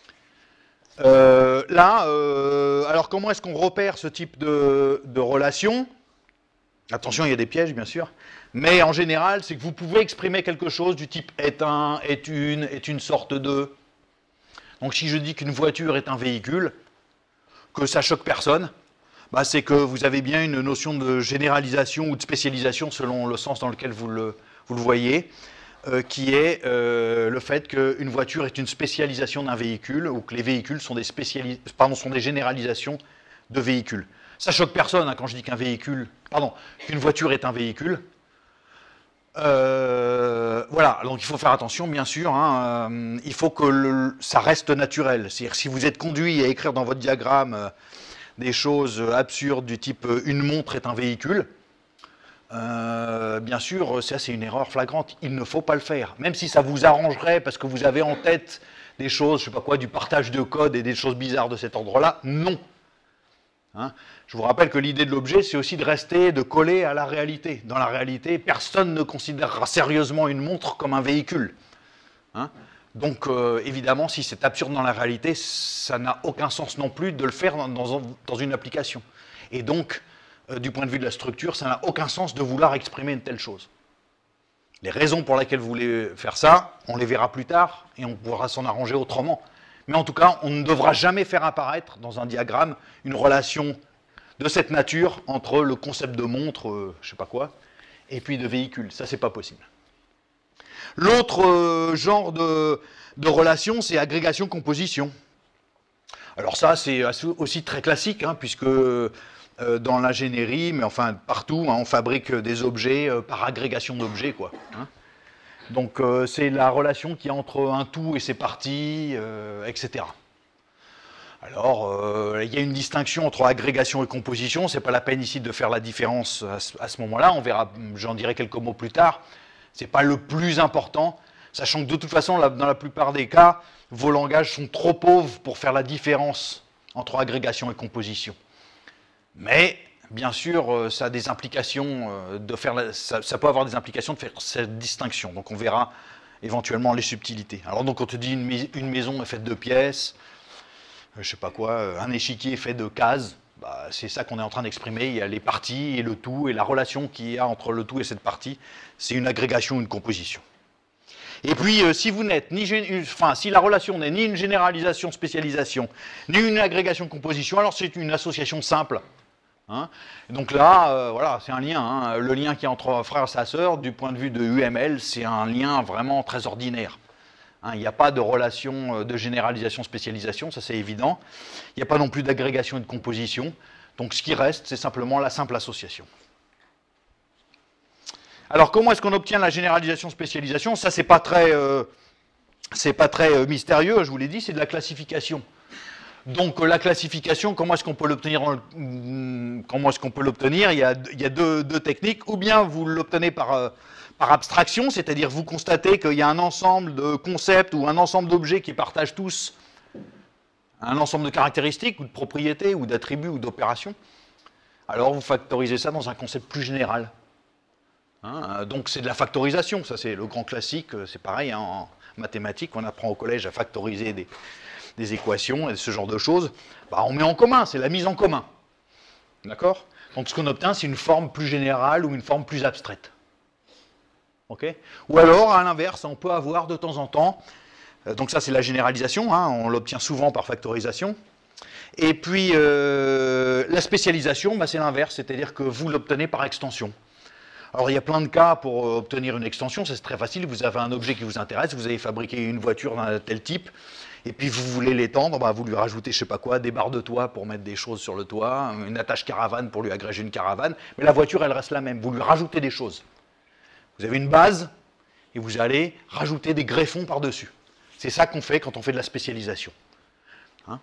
A: Euh, là, euh, alors comment est-ce qu'on repère ce type de, de relation? Attention, il y a des pièges, bien sûr. Mais en général, c'est que vous pouvez exprimer quelque chose du type est un, est une, est une sorte de. Donc si je dis qu'une voiture est un véhicule, que ça choque personne, bah, c'est que vous avez bien une notion de généralisation ou de spécialisation selon le sens dans lequel vous le, vous le voyez, euh, qui est euh, le fait qu'une voiture est une spécialisation d'un véhicule ou que les véhicules sont des, spécialis... Pardon, sont des généralisations de véhicules. Ça choque personne hein, quand je dis qu'un véhicule, pardon, qu'une voiture est un véhicule. Euh, voilà, donc il faut faire attention, bien sûr. Hein, euh, il faut que le, ça reste naturel. C'est-à-dire, si vous êtes conduit à écrire dans votre diagramme euh, des choses absurdes du type euh, une montre est un véhicule, euh, bien sûr, ça c'est une erreur flagrante. Il ne faut pas le faire. Même si ça vous arrangerait parce que vous avez en tête des choses, je sais pas quoi, du partage de code et des choses bizarres de cet ordre-là, non. Hein, je vous rappelle que l'idée de l'objet, c'est aussi de rester, de coller à la réalité. Dans la réalité, personne ne considérera sérieusement une montre comme un véhicule. Hein, donc, euh, évidemment, si c'est absurde dans la réalité, ça n'a aucun sens non plus de le faire dans, dans, dans une application. Et donc, euh, du point de vue de la structure, ça n'a aucun sens de vouloir exprimer une telle chose. Les raisons pour lesquelles vous voulez faire ça, on les verra plus tard, et on pourra s'en arranger autrement. Mais en tout cas, on ne devra jamais faire apparaître dans un diagramme une relation de cette nature entre le concept de montre, euh, je ne sais pas quoi, et puis de véhicule. Ça, c'est pas possible. L'autre euh, genre de, de relation, c'est agrégation-composition. Alors ça, c'est aussi très classique, hein, puisque euh, dans l'ingénierie, mais enfin partout, hein, on fabrique des objets euh, par agrégation d'objets, quoi. Hein. Donc euh, c'est la relation qu'il y a entre un tout et ses parties, euh, et cetera. Alors, euh, il y a une distinction entre agrégation et composition, c'est pas la peine ici de faire la différence à ce, à ce moment-là, on verra, j'en dirai quelques mots plus tard, c'est pas le plus important, sachant que de toute façon, dans la plupart des cas, vos langages sont trop pauvres pour faire la différence entre agrégation et composition. Mais, bien sûr, ça a des implications de faire la, ça, ça peut avoir des implications de faire cette distinction. Donc on verra éventuellement les subtilités. Alors donc on te dit une, une maison est faite de pièces, je sais pas quoi, un échiquier est fait de cases. Bah, c'est ça qu'on est en train d'exprimer. Il y a les parties et le tout et la relation qu'il y a entre le tout et cette partie. C'est une agrégation ou une composition. Et puis, euh, si vous n'êtes ni, enfin, si la relation n'est ni une généralisation, spécialisation, ni une agrégation, composition, alors c'est une association simple. Hein, donc là, euh, voilà, c'est un lien. Hein, le lien qui est entre frère et sa sœur, du point de vue de U M L, c'est un lien vraiment très ordinaire. Hein, il n'y a pas de relation de généralisation-spécialisation, ça c'est évident. Il n'y a pas non plus d'agrégation et de composition. Donc ce qui reste, c'est simplement la simple association. Alors comment est-ce qu'on obtient la généralisation-spécialisation? Ça, c'est pas très, euh, c'est pas très euh, mystérieux, je vous l'ai dit, c'est de la classification. Donc la classification, comment est-ce qu'on peut l'obtenir? Comment est-ce qu'on peut l'obtenir? Il y a, il y a deux, deux techniques. Ou bien vous l'obtenez par, euh, par abstraction, c'est-à-dire vous constatez qu'il y a un ensemble de concepts ou un ensemble d'objets qui partagent tous un ensemble de caractéristiques ou de propriétés ou d'attributs ou d'opérations. Alors vous factorisez ça dans un concept plus général. Hein, donc c'est de la factorisation, ça c'est le grand classique, c'est pareil, hein, en mathématiques, on apprend au collège à factoriser des, des équations et ce genre de choses. Bah, on met en commun, c'est la mise en commun. D'accord? Donc ce qu'on obtient, c'est une forme plus générale ou une forme plus abstraite. Okay? Ou alors, à l'inverse, on peut avoir de temps en temps, euh, donc ça c'est la généralisation, hein, on l'obtient souvent par factorisation. Et puis euh, la spécialisation, bah, c'est l'inverse, c'est-à-dire que vous l'obtenez par extension. Alors il y a plein de cas pour obtenir une extension, c'est très facile, vous avez un objet qui vous intéresse, vous avez fabriqué une voiture d'un tel type, et puis vous voulez l'étendre, bah vous lui rajoutez je sais pas quoi, des barres de toit pour mettre des choses sur le toit, une attache caravane pour lui agréger une caravane, mais la voiture elle reste la même, vous lui rajoutez des choses. Vous avez une base, et vous allez rajouter des greffons par-dessus. C'est ça qu'on fait quand on fait de la spécialisation. Hein?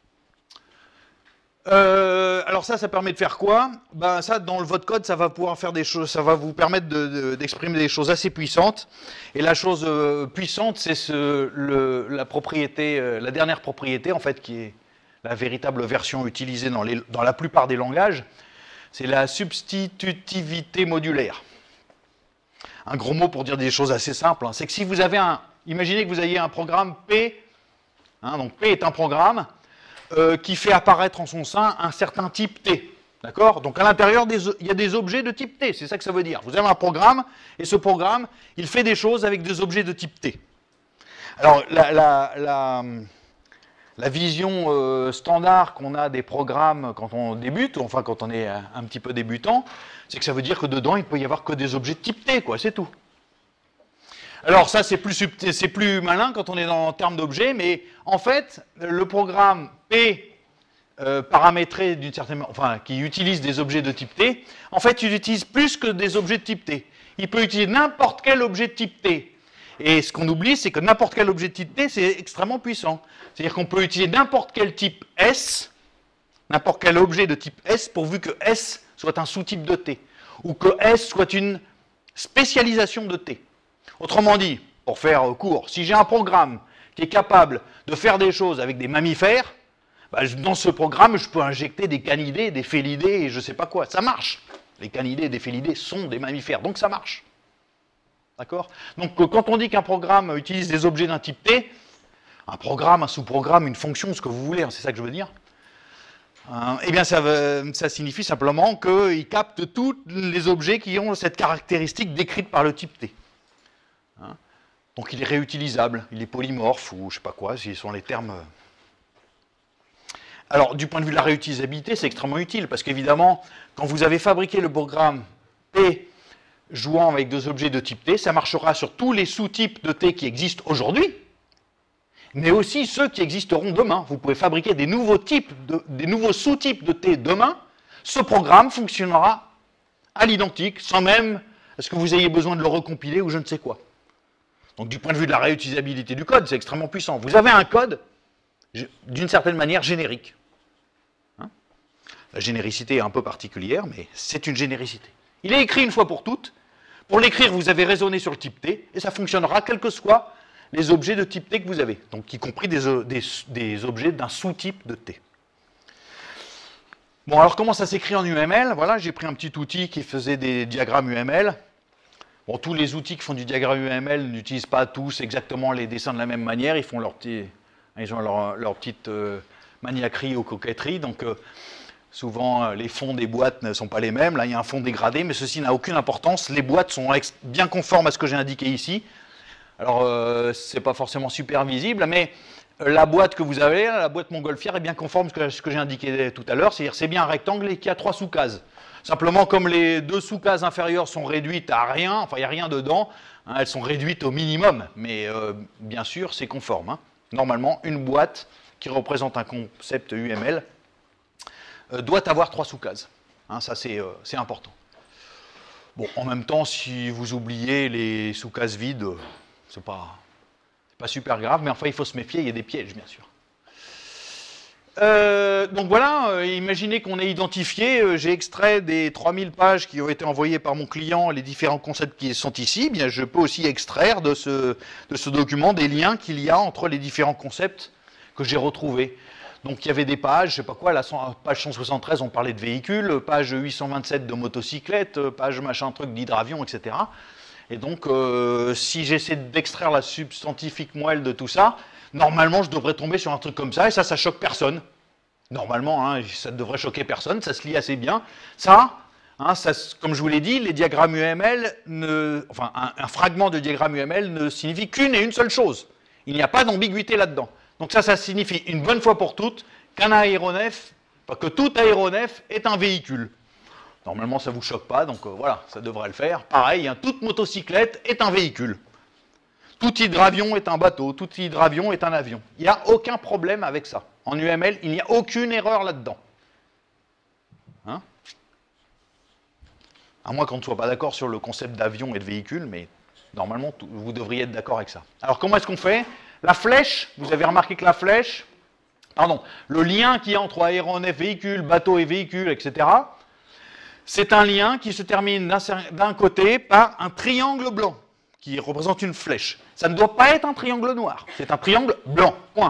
A: Euh, alors ça, ça permet de faire quoi? Ben ça, dans votre code, ça va pouvoir faire des choses, ça va vous permettre de, de, d'exprimer des choses assez puissantes. Et la chose euh, puissante, c'est ce, le, la propriété, euh, la dernière propriété en fait, qui est la véritable version utilisée dans, les, dans la plupart des langages, c'est la substitutivité modulaire. Un gros mot pour dire des choses assez simples, hein, c'est que si vous avez un, imaginez que vous ayez un programme P, hein, donc P est un programme. Euh, qui fait apparaître en son sein un certain type T. D'accord? Donc à l'intérieur, il y a des objets de type T, c'est ça que ça veut dire. Vous avez un programme, et ce programme, il fait des choses avec des objets de type T. Alors, la, la, la, la vision euh, standard qu'on a des programmes quand on débute, ou enfin quand on est un, un petit peu débutant, c'est que ça veut dire que dedans, il ne peut y avoir que des objets de type T, quoi, c'est tout. Alors ça, c'est plus, c'est plus malin quand on est dans, en termes d'objets, mais en fait, le programme P euh, paramétré d'une certaine, enfin, qui utilise des objets de type T, en fait, il utilise plus que des objets de type T. il peut utiliser n'importe quel objet de type T. Et ce qu'on oublie, c'est que n'importe quel objet de type T, c'est extrêmement puissant. C'est-à-dire qu'on peut utiliser n'importe quel type S, n'importe quel objet de type S, pourvu que S soit un sous-type de T, ou que S soit une spécialisation de T. Autrement dit, pour faire court, si j'ai un programme qui est capable de faire des choses avec des mammifères, bah, dans ce programme, je peux injecter des canidés, des félidés et je ne sais pas quoi. Ça marche. Les canidés et des félidés sont des mammifères, donc ça marche. D'accord? Donc quand on dit qu'un programme utilise des objets d'un type T, un programme, un sous-programme, une fonction, ce que vous voulez, hein, c'est ça que je veux dire, hein, eh bien ça, veut, ça signifie simplement qu'il capte tous les objets qui ont cette caractéristique décrite par le type T. Hein? Donc il est réutilisable, il est polymorphe, ou je ne sais pas quoi, ce sont les termes... Alors, du point de vue de la réutilisabilité, c'est extrêmement utile, parce qu'évidemment, quand vous avez fabriqué le programme T jouant avec des objets de type T, ça marchera sur tous les sous-types de T qui existent aujourd'hui, mais aussi ceux qui existeront demain. Vous pouvez fabriquer des nouveaux types, de, des nouveaux sous-types de T demain. Ce programme fonctionnera à l'identique, sans même est-ce que vous ayez besoin de le recompiler ou je ne sais quoi. Donc, du point de vue de la réutilisabilité du code, c'est extrêmement puissant. Vous avez un code, d'une certaine manière, générique. Hein? La généricité est un peu particulière, mais c'est une généricité. Il est écrit une fois pour toutes. Pour l'écrire, vous avez raisonné sur le type T, et ça fonctionnera quels que soient les objets de type T que vous avez, donc y compris des, des, des objets d'un sous-type de T. Bon, alors comment ça s'écrit en U M L? Voilà, j'ai pris un petit outil qui faisait des diagrammes U M L. Bon, tous les outils qui font du diagramme U M L n'utilisent pas tous exactement les dessins de la même manière, ils font leur petit... Ils ont leur, leur petite euh, maniaquerie ou coquetterie, donc euh, souvent euh, les fonds des boîtes ne sont pas les mêmes. Là, il y a un fond dégradé, mais ceci n'a aucune importance. Les boîtes sont bien conformes à ce que j'ai indiqué ici. Alors, euh, ce n'est pas forcément super visible, mais la boîte que vous avez, la boîte montgolfière, est bien conforme à ce que j'ai indiqué tout à l'heure, c'est-à-dire c'est bien un rectangle et qu'il y a trois sous-cases. Simplement, comme les deux sous-cases inférieures sont réduites à rien, enfin, il n'y a rien dedans, hein, elles sont réduites au minimum, mais euh, bien sûr, c'est conforme. Hein. Normalement, une boîte qui représente un concept U M L euh, doit avoir trois sous-cases. Hein, ça, c'est euh, important. Bon, en même temps, si vous oubliez les sous-cases vides, euh, c'est pas, pas super grave, mais enfin, il faut se méfier, il y a des pièges, bien sûr. Euh, donc voilà, euh, imaginez qu'on ait identifié, euh, j'ai extrait des trois mille pages qui ont été envoyées par mon client, les différents concepts qui sont ici, bien je peux aussi extraire de ce, de ce document des liens qu'il y a entre les différents concepts que j'ai retrouvés. Donc il y avait des pages, je sais pas quoi, la page cent soixante-treize on parlait de véhicules, page huit cent vingt-sept de motocyclette, page machin truc d'hydravion, et cetera. Et donc euh, si j'essaie d'extraire la substantifique moelle de tout ça, normalement, je devrais tomber sur un truc comme ça, et ça, ça choque personne. Normalement, hein, ça ne devrait choquer personne, ça se lit assez bien. Ça, hein, ça comme je vous l'ai dit, les diagrammes U M L, ne, enfin, un, un fragment de diagramme U M L ne signifie qu'une et une seule chose. Il n'y a pas d'ambiguïté là-dedans. Donc ça, ça signifie une bonne fois pour toutes qu'un aéronef, que tout aéronef est un véhicule. Normalement, ça ne vous choque pas, donc euh, voilà, ça devrait le faire. Pareil, hein, toute motocyclette est un véhicule. Tout hydravion est un bateau, tout hydravion est un avion. Il n'y a aucun problème avec ça. En U M L, il n'y a aucune erreur là-dedans. Hein? À moins qu'on ne soit pas d'accord sur le concept d'avion et de véhicule, mais normalement, tout, vous devriez être d'accord avec ça. Alors, comment est-ce qu'on fait? La flèche, vous avez remarqué que la flèche, pardon, le lien qu'il y a entre aéronef, véhicule, bateau et véhicule, et cetera, c'est un lien qui se termine d'un côté par un triangle blanc, qui représente une flèche. Ça ne doit pas être un triangle noir, c'est un triangle blanc, point.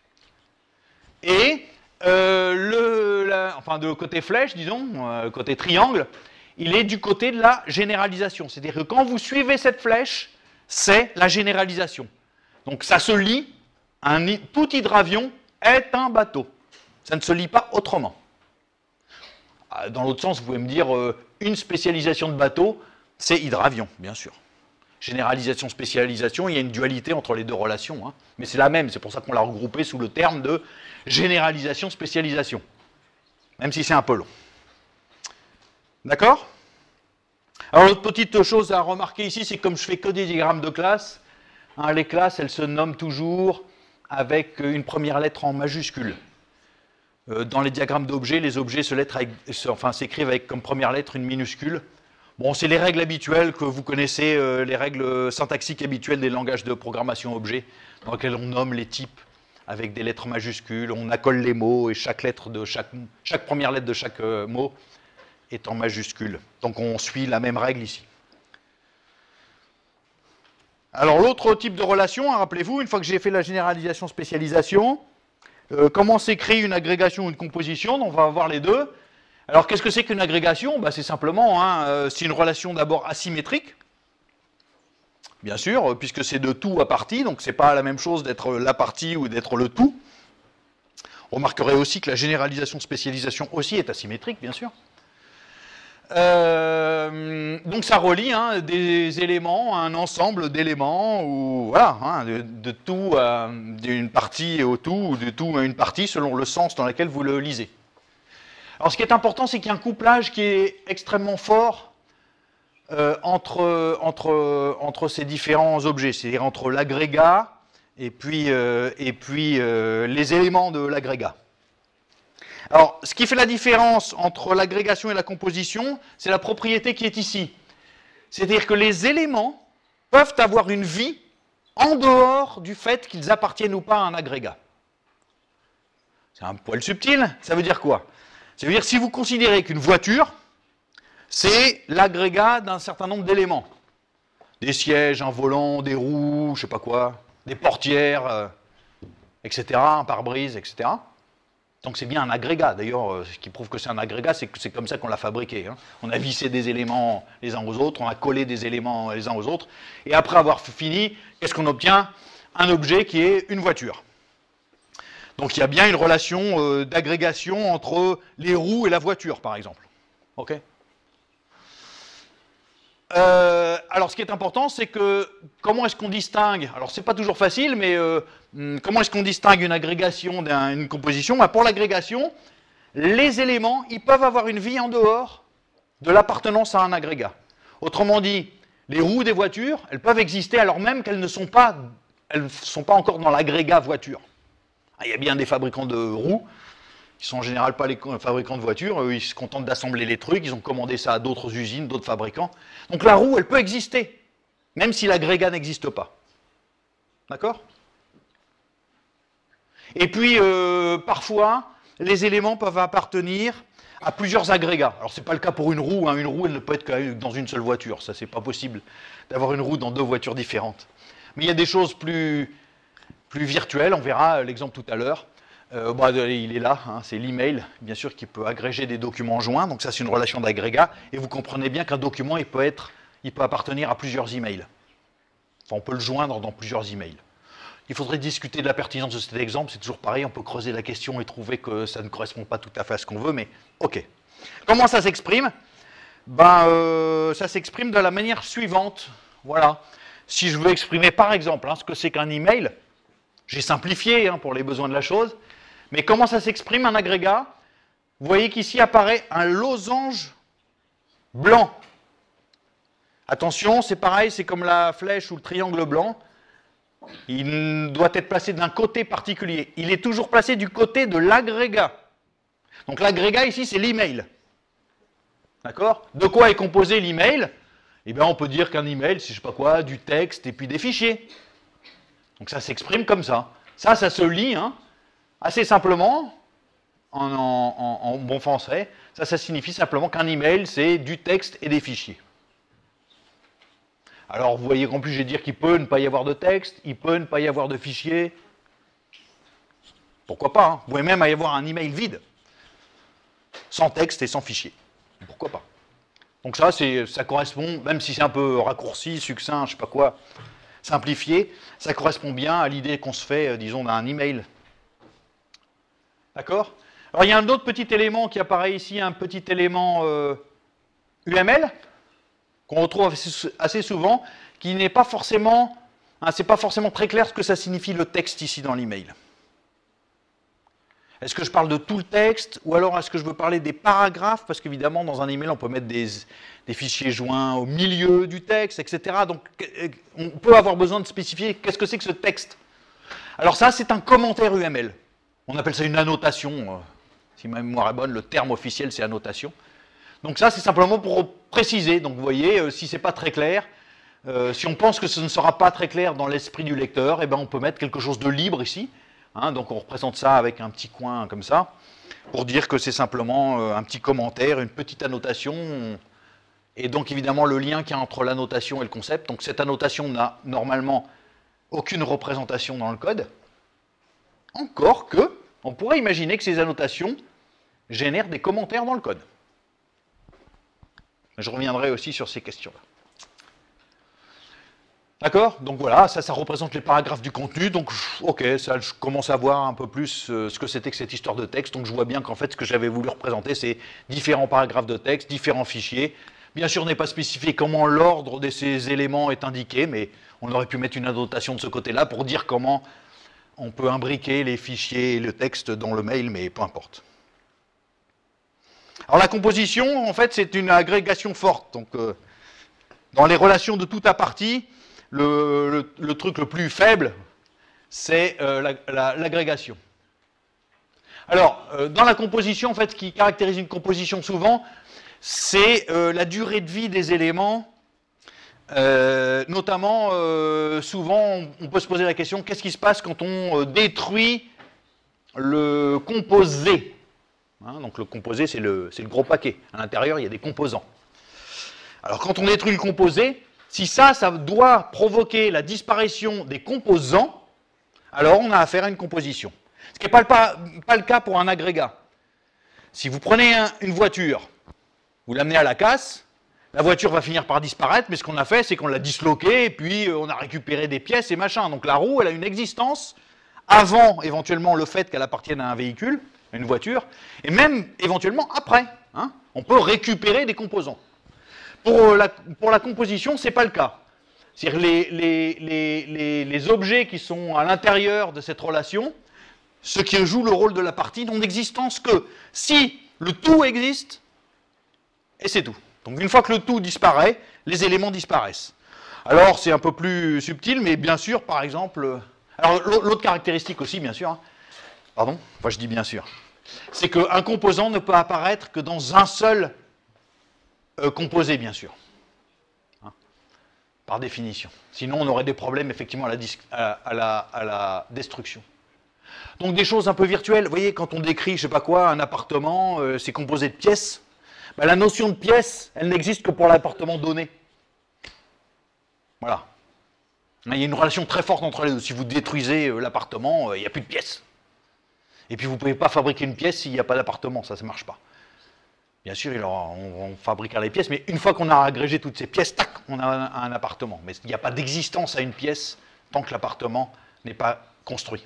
A: Et euh, le, la, enfin de côté flèche, disons, euh, côté triangle, il est du côté de la généralisation. C'est-à-dire que quand vous suivez cette flèche, c'est la généralisation. Donc ça se lit, un, tout hydravion est un bateau. Ça ne se lit pas autrement. Dans l'autre sens, vous pouvez me dire, euh, une spécialisation de bateau, c'est hydravion, bien sûr. Généralisation, spécialisation, il y a une dualité entre les deux relations, hein. Mais c'est la même, c'est pour ça qu'on l'a regroupé sous le terme de généralisation, spécialisation. Même si c'est un peu long. D'accord? Alors l'autre petite chose à remarquer ici, c'est que comme je fais que des diagrammes de classe, hein, les classes, elles se nomment toujours avec une première lettre en majuscule. Euh, dans les diagrammes d'objets, les objets se lettrent avec, se, enfin, s'écrivent avec comme première lettre une minuscule. Bon, c'est les règles habituelles que vous connaissez, euh, les règles syntaxiques habituelles des langages de programmation objet, dans lesquels on nomme les types avec des lettres majuscules, on accole les mots et chaque lettre de chaque, chaque première lettre de chaque euh, mot est en majuscule. Donc on suit la même règle ici. Alors l'autre type de relation, hein, rappelez-vous, une fois que j'ai fait la généralisation spécialisation, euh, comment s'écrit une agrégation ou une composition, donc on va voir les deux. Alors qu'est-ce que c'est qu'une agrégation? Bah, c'est simplement, hein, euh, c'est une relation d'abord asymétrique, bien sûr, puisque c'est de tout à partie, donc c'est pas la même chose d'être la partie ou d'être le tout. On remarquerait aussi que la généralisation spécialisation aussi est asymétrique, bien sûr. Euh, donc ça relie hein, des éléments à un ensemble d'éléments, ou voilà, hein, de, de tout à d'une partie au tout, ou de tout à une partie selon le sens dans lequel vous le lisez. Alors ce qui est important, c'est qu'il y a un couplage qui est extrêmement fort euh, entre, entre, entre ces différents objets, c'est-à-dire entre l'agrégat et puis, euh, et puis euh, les éléments de l'agrégat. Alors, ce qui fait la différence entre l'agrégation et la composition, c'est la propriété qui est ici. C'est-à-dire que les éléments peuvent avoir une vie en dehors du fait qu'ils appartiennent ou pas à un agrégat. C'est un poil subtil, ça veut dire quoi? Ça veut dire si vous considérez qu'une voiture, c'est l'agrégat d'un certain nombre d'éléments. Des sièges, un volant, des roues, je sais pas quoi, des portières, euh, et cetera, un pare-brise, et cetera. Donc c'est bien un agrégat. D'ailleurs, ce qui prouve que c'est un agrégat, c'est que c'est comme ça qu'on l'a fabriqué. Hein. On a vissé des éléments les uns aux autres, on a collé des éléments les uns aux autres, et après avoir fini, qu'est-ce qu'on obtient? Un objet qui est une voiture. Donc il y a bien une relation euh, d'agrégation entre les roues et la voiture, par exemple. Ok? Euh, alors, ce qui est important, c'est que comment est-ce qu'on distingue? Alors, c'est pas toujours facile, mais euh, comment est-ce qu'on distingue une agrégation d'une composition? Ben, pour l'agrégation, les éléments, ils peuvent avoir une vie en dehors de l'appartenance à un agrégat. Autrement dit, les roues des voitures, elles peuvent exister alors même qu'elles ne sont pas, elles sont pas encore dans l'agrégat voiture. Il y a bien des fabricants de roues qui sont en général pas les fabricants de voitures, eux, ils se contentent d'assembler les trucs, ils ont commandé ça à d'autres usines, d'autres fabricants. Donc la roue, elle peut exister, même si l'agrégat n'existe pas. D'accord? Et puis, euh, parfois, les éléments peuvent appartenir à plusieurs agrégats. Alors, ce n'est pas le cas pour une roue, hein. Une roue, elle ne peut être que dans une seule voiture. Ça, c'est pas possible d'avoir une roue dans deux voitures différentes. Mais il y a des choses plus, plus virtuelles, on verra l'exemple tout à l'heure. Euh, bah, il est là, hein, c'est l'email, bien sûr, qui peut agréger des documents joints, donc ça c'est une relation d'agrégat, et vous comprenez bien qu'un document, il peut, être, il peut appartenir à plusieurs emails. Enfin, on peut le joindre dans plusieurs emails. Il faudrait discuter de la pertinence de cet exemple, c'est toujours pareil, on peut creuser la question et trouver que ça ne correspond pas tout à fait à ce qu'on veut, mais ok. Comment ça s'exprime? Ben, euh, ça s'exprime de la manière suivante, voilà. Si je veux exprimer par exemple hein, ce que c'est qu'un email, j'ai simplifié hein, pour les besoins de la chose, mais comment ça s'exprime un agrégat? Vous voyez qu'ici apparaît un losange blanc. Attention, c'est pareil, c'est comme la flèche ou le triangle blanc. Il doit être placé d'un côté particulier. Il est toujours placé du côté de l'agrégat. Donc l'agrégat ici, c'est l'email. D'accord? De quoi est composé l'email? Eh bien, on peut dire qu'un email, c'est je sais pas quoi, du texte et puis des fichiers. Donc ça s'exprime comme ça. Ça, ça se lit, hein. Assez simplement, en, en, en bon français, ça, ça signifie simplement qu'un email, c'est du texte et des fichiers. Alors, vous voyez qu'en plus, je vais dire qu'il peut ne pas y avoir de texte, il peut ne pas y avoir de fichiers. Pourquoi pas, hein. Vous pouvez même y avoir un email vide, sans texte et sans fichier. Pourquoi pas. Donc ça, ça correspond, même si c'est un peu raccourci, succinct, je sais pas quoi, simplifié, ça correspond bien à l'idée qu'on se fait, disons, d'un email. D'accord? Alors, il y a un autre petit élément qui apparaît ici, un petit élément euh, U M L, qu'on retrouve assez souvent, qui n'est pas forcément, hein, c'est pas forcément très clair ce que ça signifie le texte ici dans l'email. Est-ce que je parle de tout le texte, ou alors est-ce que je veux parler des paragraphes? Parce qu'évidemment, dans un email, on peut mettre des, des fichiers joints au milieu du texte, et cetera. Donc, on peut avoir besoin de spécifier qu'est-ce que c'est que ce texte. Alors ça, c'est un commentaire U M L. On appelle ça une annotation. Si ma mémoire est bonne, le terme officiel, c'est annotation. Donc ça, c'est simplement pour préciser. Donc vous voyez, euh, si c'est pas très clair, euh, si on pense que ce ne sera pas très clair dans l'esprit du lecteur, eh ben on peut mettre quelque chose de libre ici. Hein, donc on représente ça avec un petit coin comme ça, pour dire que c'est simplement euh, un petit commentaire, une petite annotation, et donc évidemment le lien qu'il y a entre l'annotation et le concept. Donc cette annotation n'a normalement aucune représentation dans le code, encore que on pourrait imaginer que ces annotations génèrent des commentaires dans le code. Je reviendrai aussi sur ces questions-là. D'accord? Donc voilà, ça, ça représente les paragraphes du contenu. Donc, ok, ça, je commence à voir un peu plus euh, ce que c'était que cette histoire de texte. Donc je vois bien qu'en fait, ce que j'avais voulu représenter, c'est différents paragraphes de texte, différents fichiers. Bien sûr, on n'est pas spécifié comment l'ordre de ces éléments est indiqué, mais on aurait pu mettre une annotation de ce côté-là pour dire comment on peut imbriquer les fichiers et le texte dans le mail, mais peu importe. Alors la composition, en fait, c'est une agrégation forte. Donc, euh, dans les relations de tout à partie, le, le, le truc le plus faible, c'est euh, l'agrégation. La, la, Alors, euh, dans la composition, en fait, ce qui caractérise une composition souvent, c'est euh, la durée de vie des éléments. Euh, notamment, euh, souvent, on peut se poser la question, qu'est-ce qui se passe quand on euh, détruit le composé? Hein, donc le composé, c'est le, le gros paquet. À l'intérieur, il y a des composants. Alors quand on détruit le composé, si ça, ça doit provoquer la disparition des composants, alors on a affaire à une composition. Ce qui n'est pas, pas, pas le cas pour un agrégat. Si vous prenez un, une voiture, vous l'amenez à la casse, la voiture va finir par disparaître, mais ce qu'on a fait, c'est qu'on l'a disloquée, et puis on a récupéré des pièces et machin. Donc la roue, elle a une existence avant, éventuellement, le fait qu'elle appartienne à un véhicule, une voiture, et même, éventuellement, après. Hein, on peut récupérer des composants. Pour la, pour la composition, ce n'est pas le cas. C'est-à-dire les, les, les, les, les objets qui sont à l'intérieur de cette relation, ceux qui jouent le rôle de la partie, n'ont d'existence que si le tout existe, et c'est tout. Donc une fois que le tout disparaît, les éléments disparaissent. Alors c'est un peu plus subtil, mais bien sûr, par exemple... Alors l'autre caractéristique aussi, bien sûr, hein, pardon, enfin je dis bien sûr, c'est qu'un composant ne peut apparaître que dans un seul euh, composé, bien sûr. Hein, par définition. Sinon on aurait des problèmes effectivement à la, à, à la, à la destruction. Donc des choses un peu virtuelles, vous voyez, quand on décrit, je sais pas quoi, un appartement, euh, c'est composé de pièces. Ben, la notion de pièce, elle n'existe que pour l'appartement donné. Voilà. Il y a une relation très forte entre les deux. Si vous détruisez l'appartement, il n'y a plus de pièces. Et puis vous ne pouvez pas fabriquer une pièce s'il n'y a pas d'appartement, ça ne marche pas. Bien sûr, il aura, on, on fabriquera les pièces, mais une fois qu'on a agrégé toutes ces pièces, tac, on a un, un appartement. Mais il n'y a pas d'existence à une pièce tant que l'appartement n'est pas construit.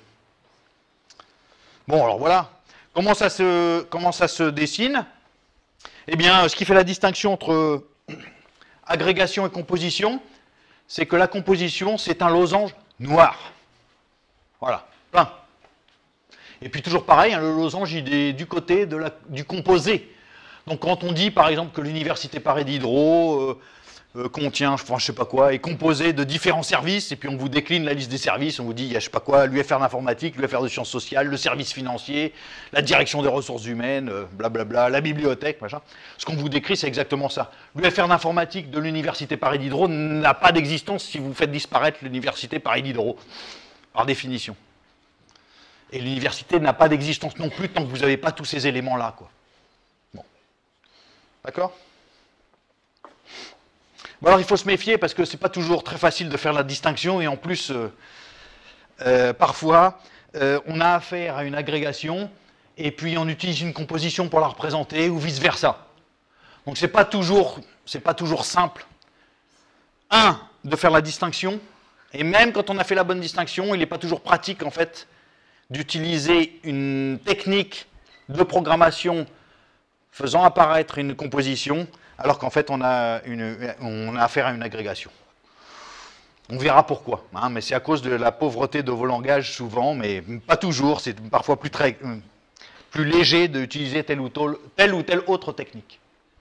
A: Bon, alors voilà. Comment ça se, comment ça se dessine ? Eh bien, ce qui fait la distinction entre agrégation et composition, c'est que la composition, c'est un losange noir. Voilà, plein. Et puis toujours pareil, hein, le losange, il est du côté de la, du composé. Donc quand on dit, par exemple, que l'université Paris Diderot euh, euh, contient, enfin, je sais pas quoi, est composée de différents services, et puis on vous décline la liste des services, on vous dit, il y a, je sais pas quoi, l'U F R d'informatique, l'U F R de sciences sociales, le service financier, la direction des ressources humaines, blablabla, euh, bla bla, la bibliothèque, machin. Ce qu'on vous décrit, c'est exactement ça. L'U F R d'informatique de l'université Paris Diderot n'a pas d'existence si vous faites disparaître l'université Paris Diderot, par définition. Et l'université n'a pas d'existence non plus tant que vous n'avez pas tous ces éléments-là, quoi. Bon. D'accord ? Bon, alors il faut se méfier parce que c'est pas toujours très facile de faire la distinction et en plus, euh, euh, parfois, euh, on a affaire à une agrégation et puis on utilise une composition pour la représenter ou vice-versa. Donc c'est pas toujours, c'est pas toujours simple. Un, de faire la distinction, et même quand on a fait la bonne distinction, il n'est pas toujours pratique en fait d'utiliser une technique de programmation faisant apparaître une composition, alors qu'en fait on a, une, on a affaire à une agrégation. On verra pourquoi, hein, mais c'est à cause de la pauvreté de vos langages souvent, mais pas toujours, c'est parfois plus, très, plus léger d'utiliser telle ou telle, telle ou telle autre technique.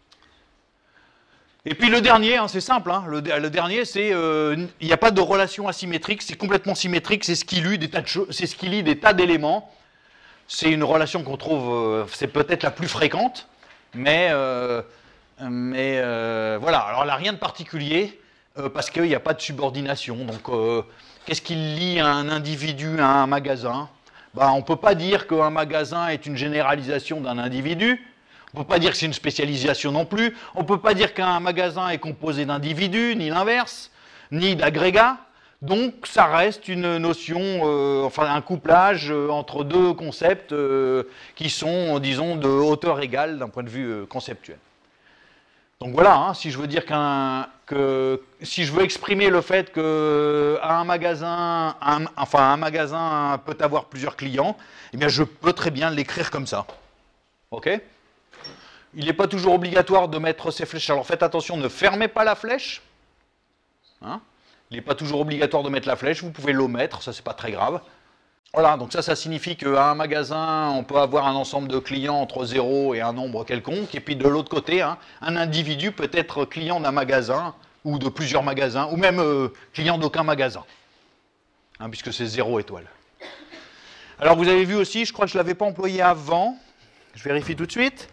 A: Et puis le dernier, hein, c'est simple, hein, le, le dernier c'est, euh, il n'y a pas de relation asymétrique, c'est complètement symétrique, c'est ce qui lie des tas de choses, c'est ce qui lie des tas d'éléments. C'est une relation qu'on trouve, euh, c'est peut-être la plus fréquente, mais euh, Mais euh, voilà, alors là, rien de particulier, euh, parce qu'il n'y a pas de subordination. Donc, euh, qu'est-ce qui lie un individu à un magasin? Ben, on ne peut pas dire qu'un magasin est une généralisation d'un individu. On ne peut pas dire que c'est une spécialisation non plus. On ne peut pas dire qu'un magasin est composé d'individus, ni l'inverse, ni d'agrégats. Donc, ça reste une notion, euh, enfin un couplage euh, entre deux concepts euh, qui sont, disons, de hauteur égale d'un point de vue euh, conceptuel. Donc voilà, hein, si je veux dire qu'un, que si je veux exprimer le fait que un magasin, un, enfin un magasin peut avoir plusieurs clients, eh bien je peux très bien l'écrire comme ça. Ok? Il n'est pas toujours obligatoire de mettre ces flèches. Alors faites attention, ne fermez pas la flèche. Hein? Il n'est pas toujours obligatoire de mettre la flèche, vous pouvez l'omettre, ça c'est pas très grave. Voilà, donc ça, ça signifie qu'à un magasin, on peut avoir un ensemble de clients entre zéro et un nombre quelconque, et puis de l'autre côté, hein, un individu peut être client d'un magasin, ou de plusieurs magasins, ou même euh, client d'aucun magasin, hein, puisque c'est zéro étoile. Alors vous avez vu aussi, je crois que je ne l'avais pas employé avant, je vérifie tout de suite.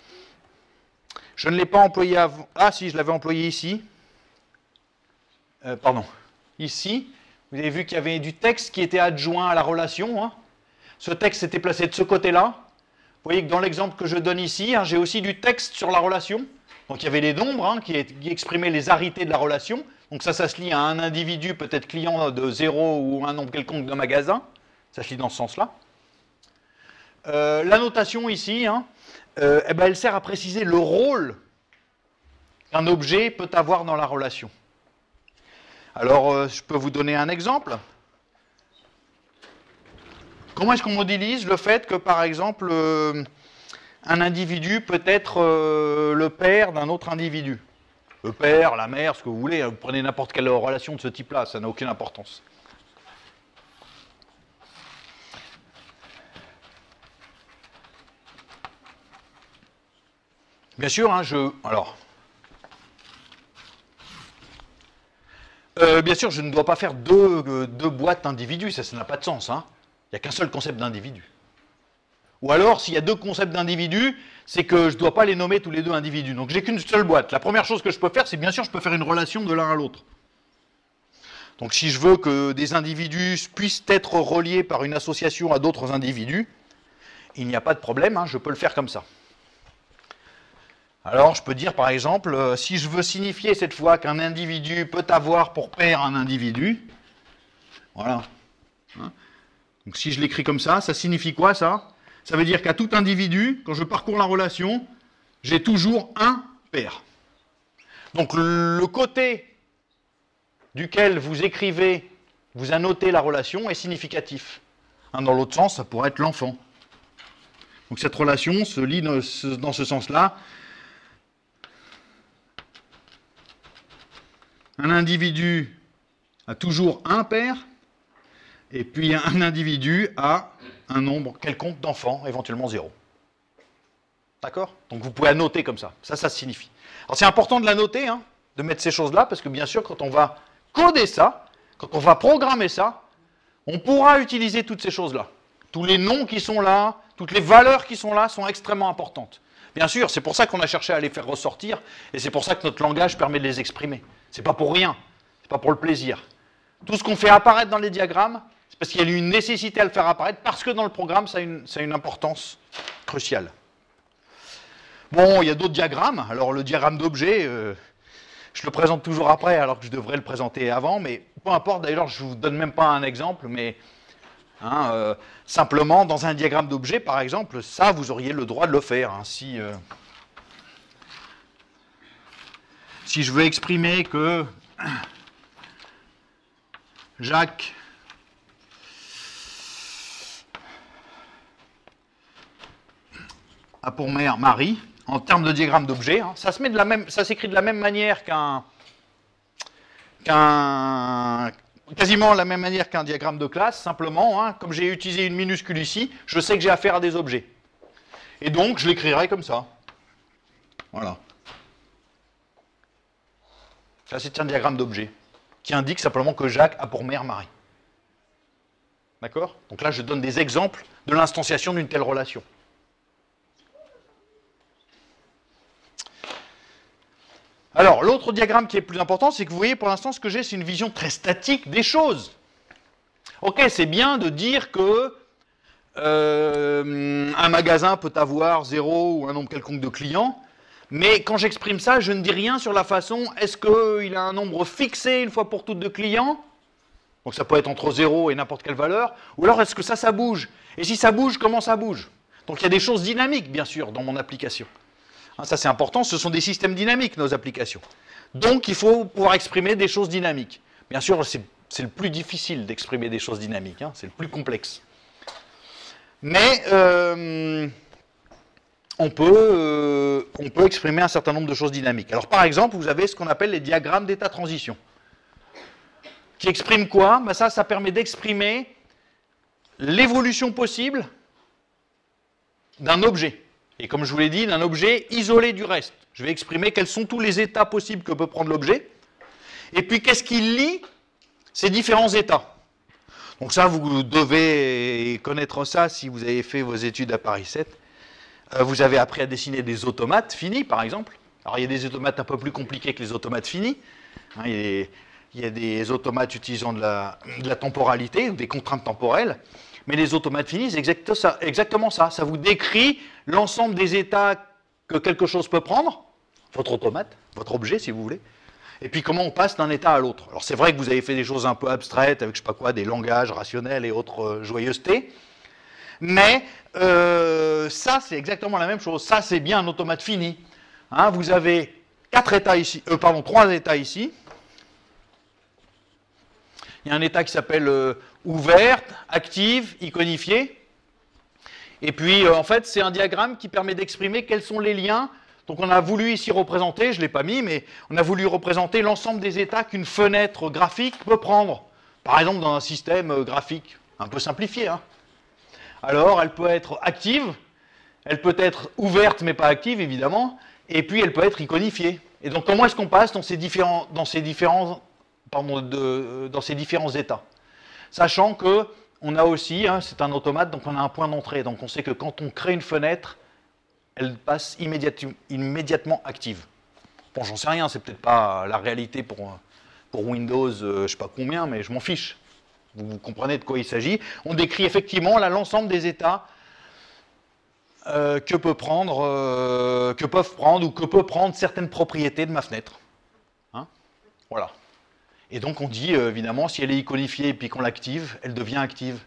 A: Je ne l'ai pas employé avant, ah si, je l'avais employé ici. Euh, pardon, ici. Vous avez vu qu'il y avait du texte qui était adjoint à la relation. Hein. Ce texte était placé de ce côté-là. Vous voyez que dans l'exemple que je donne ici, hein, j'ai aussi du texte sur la relation. Donc il y avait les nombres hein, qui, qui exprimaient les arités de la relation. Donc ça, ça se lie à un individu, peut-être client de zéro ou un nombre quelconque de magasin. Ça se lit dans ce sens-là. Euh, la notation ici, hein, euh, eh ben, elle sert à préciser le rôle qu'un objet peut avoir dans la relation. Alors, euh, je peux vous donner un exemple. Comment est-ce qu'on modélise le fait que, par exemple, euh, un individu peut être euh, le père d'un autre individu? Le père, la mère, ce que vous voulez, vous prenez n'importe quelle relation de ce type-là, ça n'a aucune importance. Bien sûr, hein, je... Alors... Euh, bien sûr, je ne dois pas faire deux, euh, deux boîtes d'individus, ça, ça n'a pas de sens. Hein. Il n'y a qu'un seul concept d'individu. Ou alors, s'il y a deux concepts d'individus, c'est que je ne dois pas les nommer tous les deux individus. Donc, j'ai qu'une seule boîte. La première chose que je peux faire, c'est bien sûr, je peux faire une relation de l'un à l'autre. Donc, si je veux que des individus puissent être reliés par une association à d'autres individus, il n'y a pas de problème, hein, je peux le faire comme ça. Alors, je peux dire, par exemple, euh, si je veux signifier cette fois qu'un individu peut avoir pour père un individu, voilà. Hein, donc, si je l'écris comme ça, ça signifie quoi, ça? Ça veut dire qu'à tout individu, quand je parcours la relation, j'ai toujours un père. Donc, le côté duquel vous écrivez, vous annotez la relation est significatif. Hein, dans l'autre sens, ça pourrait être l'enfant. Donc, cette relation se lit dans ce, dans ce sens-là. Un individu a toujours un père, et puis un individu a un nombre quelconque d'enfants, éventuellement zéro. D'accord? Donc vous pouvez annoter comme ça. Ça, ça signifie. Alors c'est important de l'annoter, hein, de mettre ces choses-là, parce que bien sûr, quand on va coder ça, quand on va programmer ça, on pourra utiliser toutes ces choses-là. Tous les noms qui sont là, toutes les valeurs qui sont là sont extrêmement importantes. Bien sûr, c'est pour ça qu'on a cherché à les faire ressortir, et c'est pour ça que notre langage permet de les exprimer. C'est pas pour rien, c'est pas pour le plaisir. Tout ce qu'on fait apparaître dans les diagrammes, c'est parce qu'il y a eu une nécessité à le faire apparaître, parce que dans le programme, ça a une, ça a une importance cruciale. Bon, il y a d'autres diagrammes. Alors le diagramme d'objet, euh, je le présente toujours après, alors que je devrais le présenter avant, mais peu importe, d'ailleurs, je ne vous donne même pas un exemple, mais hein, euh, simplement, dans un diagramme d'objet, par exemple, ça, vous auriez le droit de le faire. Hein, si... Euh, Si je veux exprimer que Jacques a pour mère Marie, en termes de diagramme d'objet, hein, ça se met de la même, ça s'écrit de la même manière qu'un, qu'un, quasiment de la même manière qu'un diagramme de classe, simplement, hein, comme j'ai utilisé une minuscule ici, je sais que j'ai affaire à des objets. Et donc, je l'écrirai comme ça. Voilà. Ça, c'est un diagramme d'objet qui indique simplement que Jacques a pour mère Marie. D'accord? Donc là, je donne des exemples de l'instanciation d'une telle relation. Alors, l'autre diagramme qui est plus important, c'est que vous voyez, pour l'instant, ce que j'ai, c'est une vision très statique des choses. Ok, c'est bien de dire que euh, un magasin peut avoir zéro ou un nombre quelconque de clients, mais quand j'exprime ça, je ne dis rien sur la façon, est-ce qu'il a un nombre fixé une fois pour toutes de clients? Donc ça peut être entre zéro et n'importe quelle valeur, ou alors est-ce que ça, ça bouge? Et si ça bouge, comment ça bouge? Donc il y a des choses dynamiques, bien sûr, dans mon application. Hein, ça c'est important, ce sont des systèmes dynamiques, nos applications. Donc il faut pouvoir exprimer des choses dynamiques. Bien sûr, c'est le plus difficile d'exprimer des choses dynamiques, hein, c'est le plus complexe. Mais euh, on, peut, euh, on peut exprimer un certain nombre de choses dynamiques. Alors par exemple, vous avez ce qu'on appelle les diagrammes d'état-transition. Qui expriment quoi? Ben ça, ça permet d'exprimer l'évolution possible d'un objet. Et comme je vous l'ai dit, d'un objet isolé du reste. Je vais exprimer quels sont tous les états possibles que peut prendre l'objet. Et puis, qu'est-ce qui lie ces différents états? Donc ça, vous devez connaître ça si vous avez fait vos études à Paris sept. Euh, vous avez appris à dessiner des automates finis, par exemple. Alors, il y a des automates un peu plus compliqués que les automates finis. Hein, il y a des, il y a des automates utilisant de la, de la temporalité, des contraintes temporelles. Mais les automates finis, c'est exact ça, exactement ça. Ça vous décrit l'ensemble des états que quelque chose peut prendre, votre automate, votre objet, si vous voulez, et puis comment on passe d'un état à l'autre. Alors c'est vrai que vous avez fait des choses un peu abstraites, avec je sais pas quoi, des langages rationnels et autres euh, joyeusetés, mais euh, ça, c'est exactement la même chose. Ça, c'est bien un automate fini. Hein, vous avez quatre états ici, euh, pardon, trois états ici. Il y a un état qui s'appelle euh, ouverte, active, iconifiée. Et puis, euh, en fait, c'est un diagramme qui permet d'exprimer quels sont les liens. Donc, on a voulu ici représenter, je ne l'ai pas mis, mais on a voulu représenter l'ensemble des états qu'une fenêtre graphique peut prendre. Par exemple, dans un système euh, graphique un peu simplifié. Hein. Alors, elle peut être active, elle peut être ouverte, mais pas active, évidemment, et puis elle peut être iconifiée. Et donc, comment est-ce qu'on passe dans ces différents, dans ces différents Pardon, de, dans ces différents états. Sachant que on a aussi, hein, c'est un automate, donc on a un point d'entrée. Donc on sait que quand on crée une fenêtre, elle passe immédiatement, immédiatement active. Bon, j'en sais rien, c'est peut-être pas la réalité pour, pour Windows, euh, je ne sais pas combien, mais je m'en fiche. Vous, vous comprenez de quoi il s'agit. On décrit effectivement là l'ensemble des états euh, que, peut prendre, euh, que peuvent prendre ou que peut prendre certaines propriétés de ma fenêtre. Hein, voilà. Et donc on dit, euh, évidemment, si elle est iconifiée et puis qu'on l'active, elle devient active.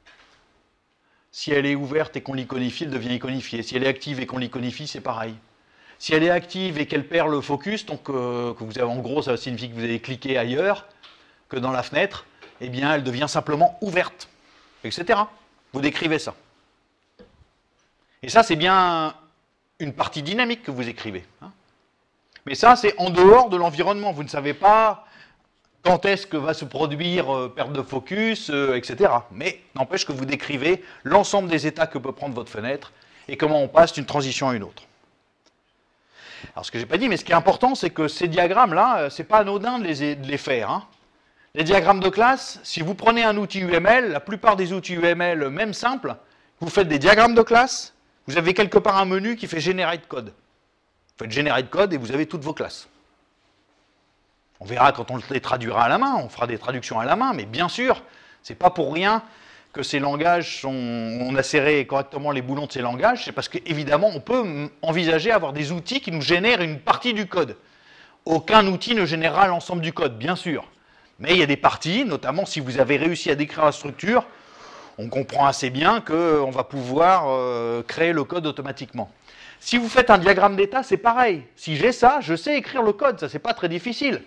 A: Si elle est ouverte et qu'on l'iconifie, elle devient iconifiée. Si elle est active et qu'on l'iconifie, c'est pareil. Si elle est active et qu'elle perd le focus, donc euh, que vous avez, en gros, ça signifie que vous avez cliqué ailleurs que dans la fenêtre, eh bien, elle devient simplement ouverte, et cetera. Vous décrivez ça. Et ça, c'est bien une partie dynamique que vous écrivez. Hein. Mais ça, c'est en dehors de l'environnement. Vous ne savez pas quand est-ce que va se produire euh, perte de focus, euh, et cetera. Mais n'empêche que vous décrivez l'ensemble des états que peut prendre votre fenêtre et comment on passe d'une transition à une autre. Alors ce que je n'ai pas dit, mais ce qui est important, c'est que ces diagrammes-là, ce n'est pas anodin de les, de les faire. Hein. Les diagrammes de classe, si vous prenez un outil U M L, la plupart des outils U M L, même simples, vous faites des diagrammes de classe, vous avez quelque part un menu qui fait Generate Code. Vous faites Generate Code et vous avez toutes vos classes. On verra quand on les traduira à la main, on fera des traductions à la main, mais bien sûr, c'est pas pour rien que ces langages sont... On a serré correctement les boulons de ces langages, c'est parce qu'évidemment, on peut envisager avoir des outils qui nous génèrent une partie du code. Aucun outil ne générera l'ensemble du code, bien sûr. Mais il y a des parties, notamment si vous avez réussi à décrire la structure, on comprend assez bien qu'on va pouvoir euh, créer le code automatiquement. Si vous faites un diagramme d'état, c'est pareil. Si j'ai ça, je sais écrire le code, ça c'est pas très difficile.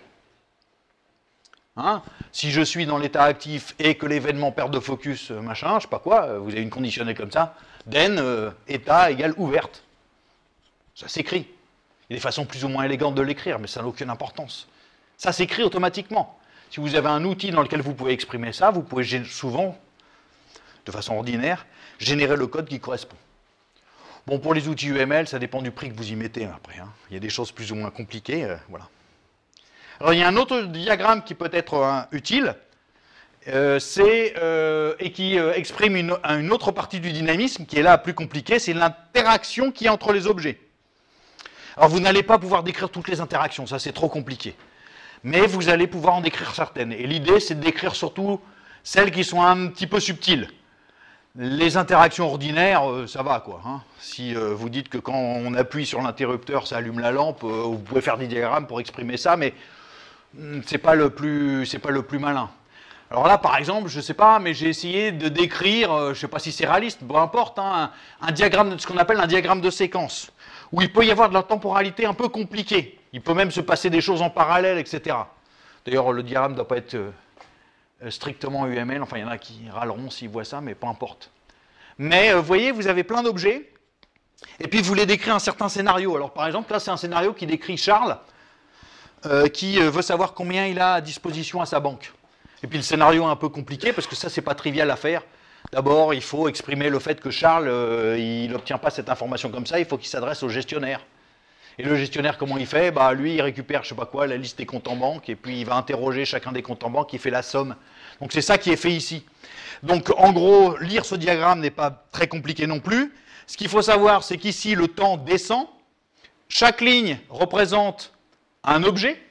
A: Hein, si je suis dans l'état actif et que l'événement perd de focus, machin, je sais pas quoi, vous avez une conditionnelle comme ça, then, euh, état égale ouverte. Ça s'écrit. Il y a des façons plus ou moins élégantes de l'écrire, mais ça n'a aucune importance. Ça s'écrit automatiquement. Si vous avez un outil dans lequel vous pouvez exprimer ça, vous pouvez souvent, de façon ordinaire, générer le code qui correspond. Bon, pour les outils U M L, ça dépend du prix que vous y mettez après. Hein. Il y a des choses plus ou moins compliquées, euh, voilà. Alors, il y a un autre diagramme qui peut être euh, utile, euh, c'est, euh, et qui euh, exprime une, une autre partie du dynamisme, qui est là plus compliquée, c'est l'interaction qui est entre les objets. Alors vous n'allez pas pouvoir décrire toutes les interactions, ça c'est trop compliqué. Mais vous allez pouvoir en décrire certaines. Et l'idée c'est de décrire surtout celles qui sont un petit peu subtiles. Les interactions ordinaires, euh, ça va quoi. Hein. Si euh, vous dites que quand on appuie sur l'interrupteur, ça allume la lampe, euh, vous pouvez faire des diagrammes pour exprimer ça, mais hum, c'est pas le plus, c'est pas le plus malin. Alors là, par exemple, je sais pas, mais j'ai essayé de décrire, euh, je sais pas si c'est réaliste, peu importe, hein, un, un diagramme, ce qu'on appelle un diagramme de séquence, où il peut y avoir de la temporalité un peu compliquée. Il peut même se passer des choses en parallèle, et cetera. D'ailleurs, le diagramme ne doit pas être euh, strictement U M L, enfin il y en a qui râleront s'ils voient ça, mais peu importe. Mais vous voyez, vous avez plein d'objets, et puis vous voulez décrire un certain scénario. Alors par exemple, là c'est un scénario qui décrit Charles, euh, qui euh, veut savoir combien il a à disposition à sa banque. Et puis le scénario est un peu compliqué, parce que ça c'est pas trivial à faire. D'abord, il faut exprimer le fait que Charles, euh, il n'obtient pas cette information comme ça, il faut qu'il s'adresse au gestionnaire. Et le gestionnaire, comment il fait? Bah, lui, il récupère, je sais pas quoi, la liste des comptes en banque, et puis il va interroger chacun des comptes en banque, il fait la somme. Donc c'est ça qui est fait ici. Donc en gros, lire ce diagramme n'est pas très compliqué non plus. Ce qu'il faut savoir, c'est qu'ici, le temps descend. Chaque ligne représente un objet.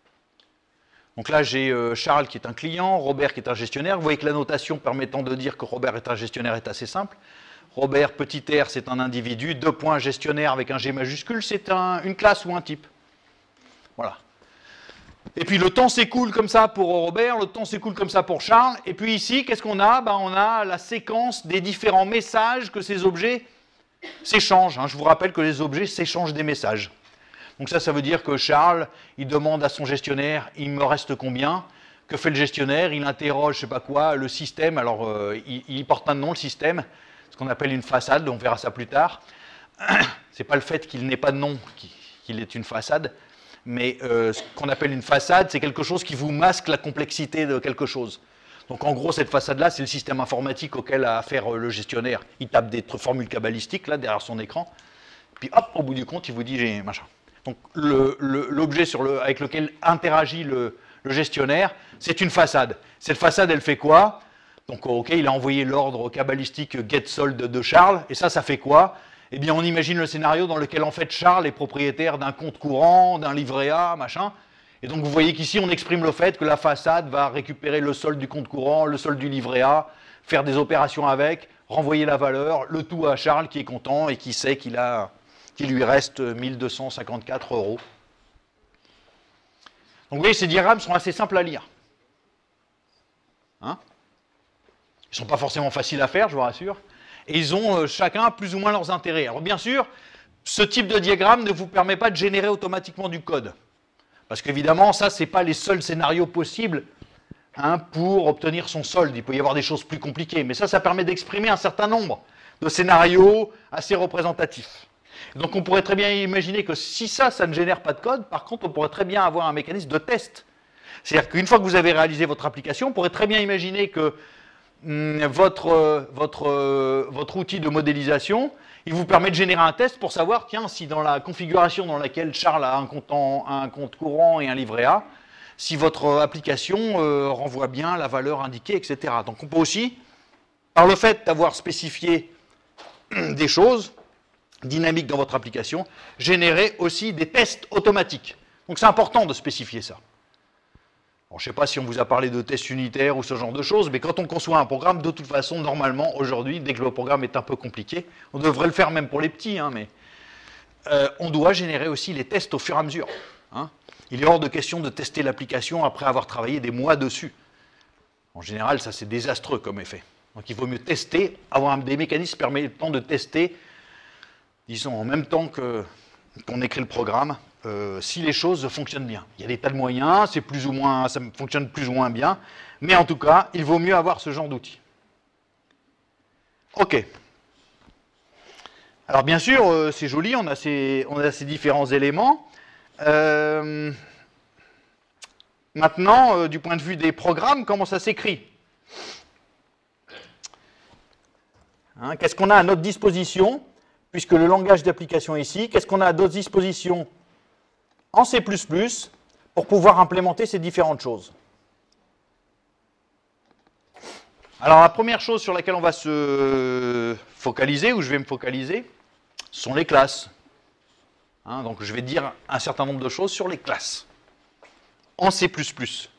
A: Donc là, j'ai euh, Charles qui est un client, Robert qui est un gestionnaire. Vous voyez que la notation permettant de dire que Robert est un gestionnaire est assez simple. Robert, petit r, c'est un individu, deux points gestionnaire avec un G majuscule, c'est un, une classe ou un type. Voilà. Et puis le temps s'écoule comme ça pour Robert, le temps s'écoule comme ça pour Charles. Et puis ici, qu'est-ce qu'on a? Ben, on a la séquence des différents messages que ces objets s'échangent. Hein. Je vous rappelle que les objets s'échangent des messages. Donc ça, ça veut dire que Charles, il demande à son gestionnaire, il me reste combien? Que fait le gestionnaire? Il interroge, je sais pas quoi, le système. Alors, euh, il, il porte un nom, le système. Ce qu'on appelle une façade, on verra ça plus tard. C'est pas le fait qu'il n'ait pas de nom qu'il est une façade, mais euh, ce qu'on appelle une façade, c'est quelque chose qui vous masque la complexité de quelque chose. Donc en gros, cette façade-là, c'est le système informatique auquel a affaire le gestionnaire. Il tape des formules cabalistiques là derrière son écran, puis hop, au bout du compte, il vous dit j'ai machin. Donc l'objet le, avec lequel interagit le, le gestionnaire, c'est une façade. Cette façade, elle fait quoi? Donc, ok, il a envoyé l'ordre cabalistique getSold de Charles, et ça, ça fait quoi? Eh bien, on imagine le scénario dans lequel, en fait, Charles est propriétaire d'un compte courant, d'un livret A, machin. Et donc, vous voyez qu'ici, on exprime le fait que la façade va récupérer le solde du compte courant, le solde du livret A, faire des opérations avec, renvoyer la valeur, le tout à Charles qui est content et qui sait qu'il a, qu'il lui reste mille deux cent cinquante-quatre euros. Donc, vous voyez, ces diagrammes sont assez simples à lire. Hein? Ils ne sont pas forcément faciles à faire, je vous rassure, et ils ont euh, chacun plus ou moins leurs intérêts. Alors bien sûr, ce type de diagramme ne vous permet pas de générer automatiquement du code, parce qu'évidemment, ça, ce n'est pas les seuls scénarios possibles hein, pour obtenir son solde. Il peut y avoir des choses plus compliquées, mais ça, ça permet d'exprimer un certain nombre de scénarios assez représentatifs. Donc on pourrait très bien imaginer que si ça, ça ne génère pas de code, par contre, on pourrait très bien avoir un mécanisme de test. C'est-à-dire qu'une fois que vous avez réalisé votre application, on pourrait très bien imaginer que Votre, votre, votre outil de modélisation, il vous permet de générer un test pour savoir, tiens, si dans la configuration dans laquelle Charles a un compte, en, un compte courant et un livret A, si votre application euh, renvoie bien la valeur indiquée, et cetera. Donc on peut aussi, par le fait d'avoir spécifié des choses dynamiques dans votre application, générer aussi des tests automatiques. Donc c'est important de spécifier ça. Alors, je ne sais pas si on vous a parlé de tests unitaires ou ce genre de choses, mais quand on conçoit un programme, de toute façon, normalement, aujourd'hui, dès que le programme est un peu compliqué, on devrait le faire même pour les petits, hein, mais euh, on doit générer aussi les tests au fur et à mesure. Hein. Il est hors de question de tester l'application après avoir travaillé des mois dessus. En général, ça c'est désastreux comme effet. Donc il vaut mieux tester, avoir des mécanismes permettant de tester, disons, en même temps que, qu'on écrit le programme, Euh, si les choses fonctionnent bien. Il y a des tas de moyens, c'est plus ou moins, ça fonctionne plus ou moins bien, mais en tout cas, il vaut mieux avoir ce genre d'outils. Ok. Alors bien sûr, euh, c'est joli, on a ces, on a ces différents éléments. Euh, maintenant, euh, du point de vue des programmes, comment ça s'écrit? Hein, qu'est-ce qu'on a à notre disposition, puisque le langage d'application est ici, qu'est-ce qu'on a à notre disposition en C plus plus pour pouvoir implémenter ces différentes choses? Alors la première chose sur laquelle on va se focaliser, ou je vais me focaliser, ce sont les classes. Hein, donc je vais dire un certain nombre de choses sur les classes. En C plus plus,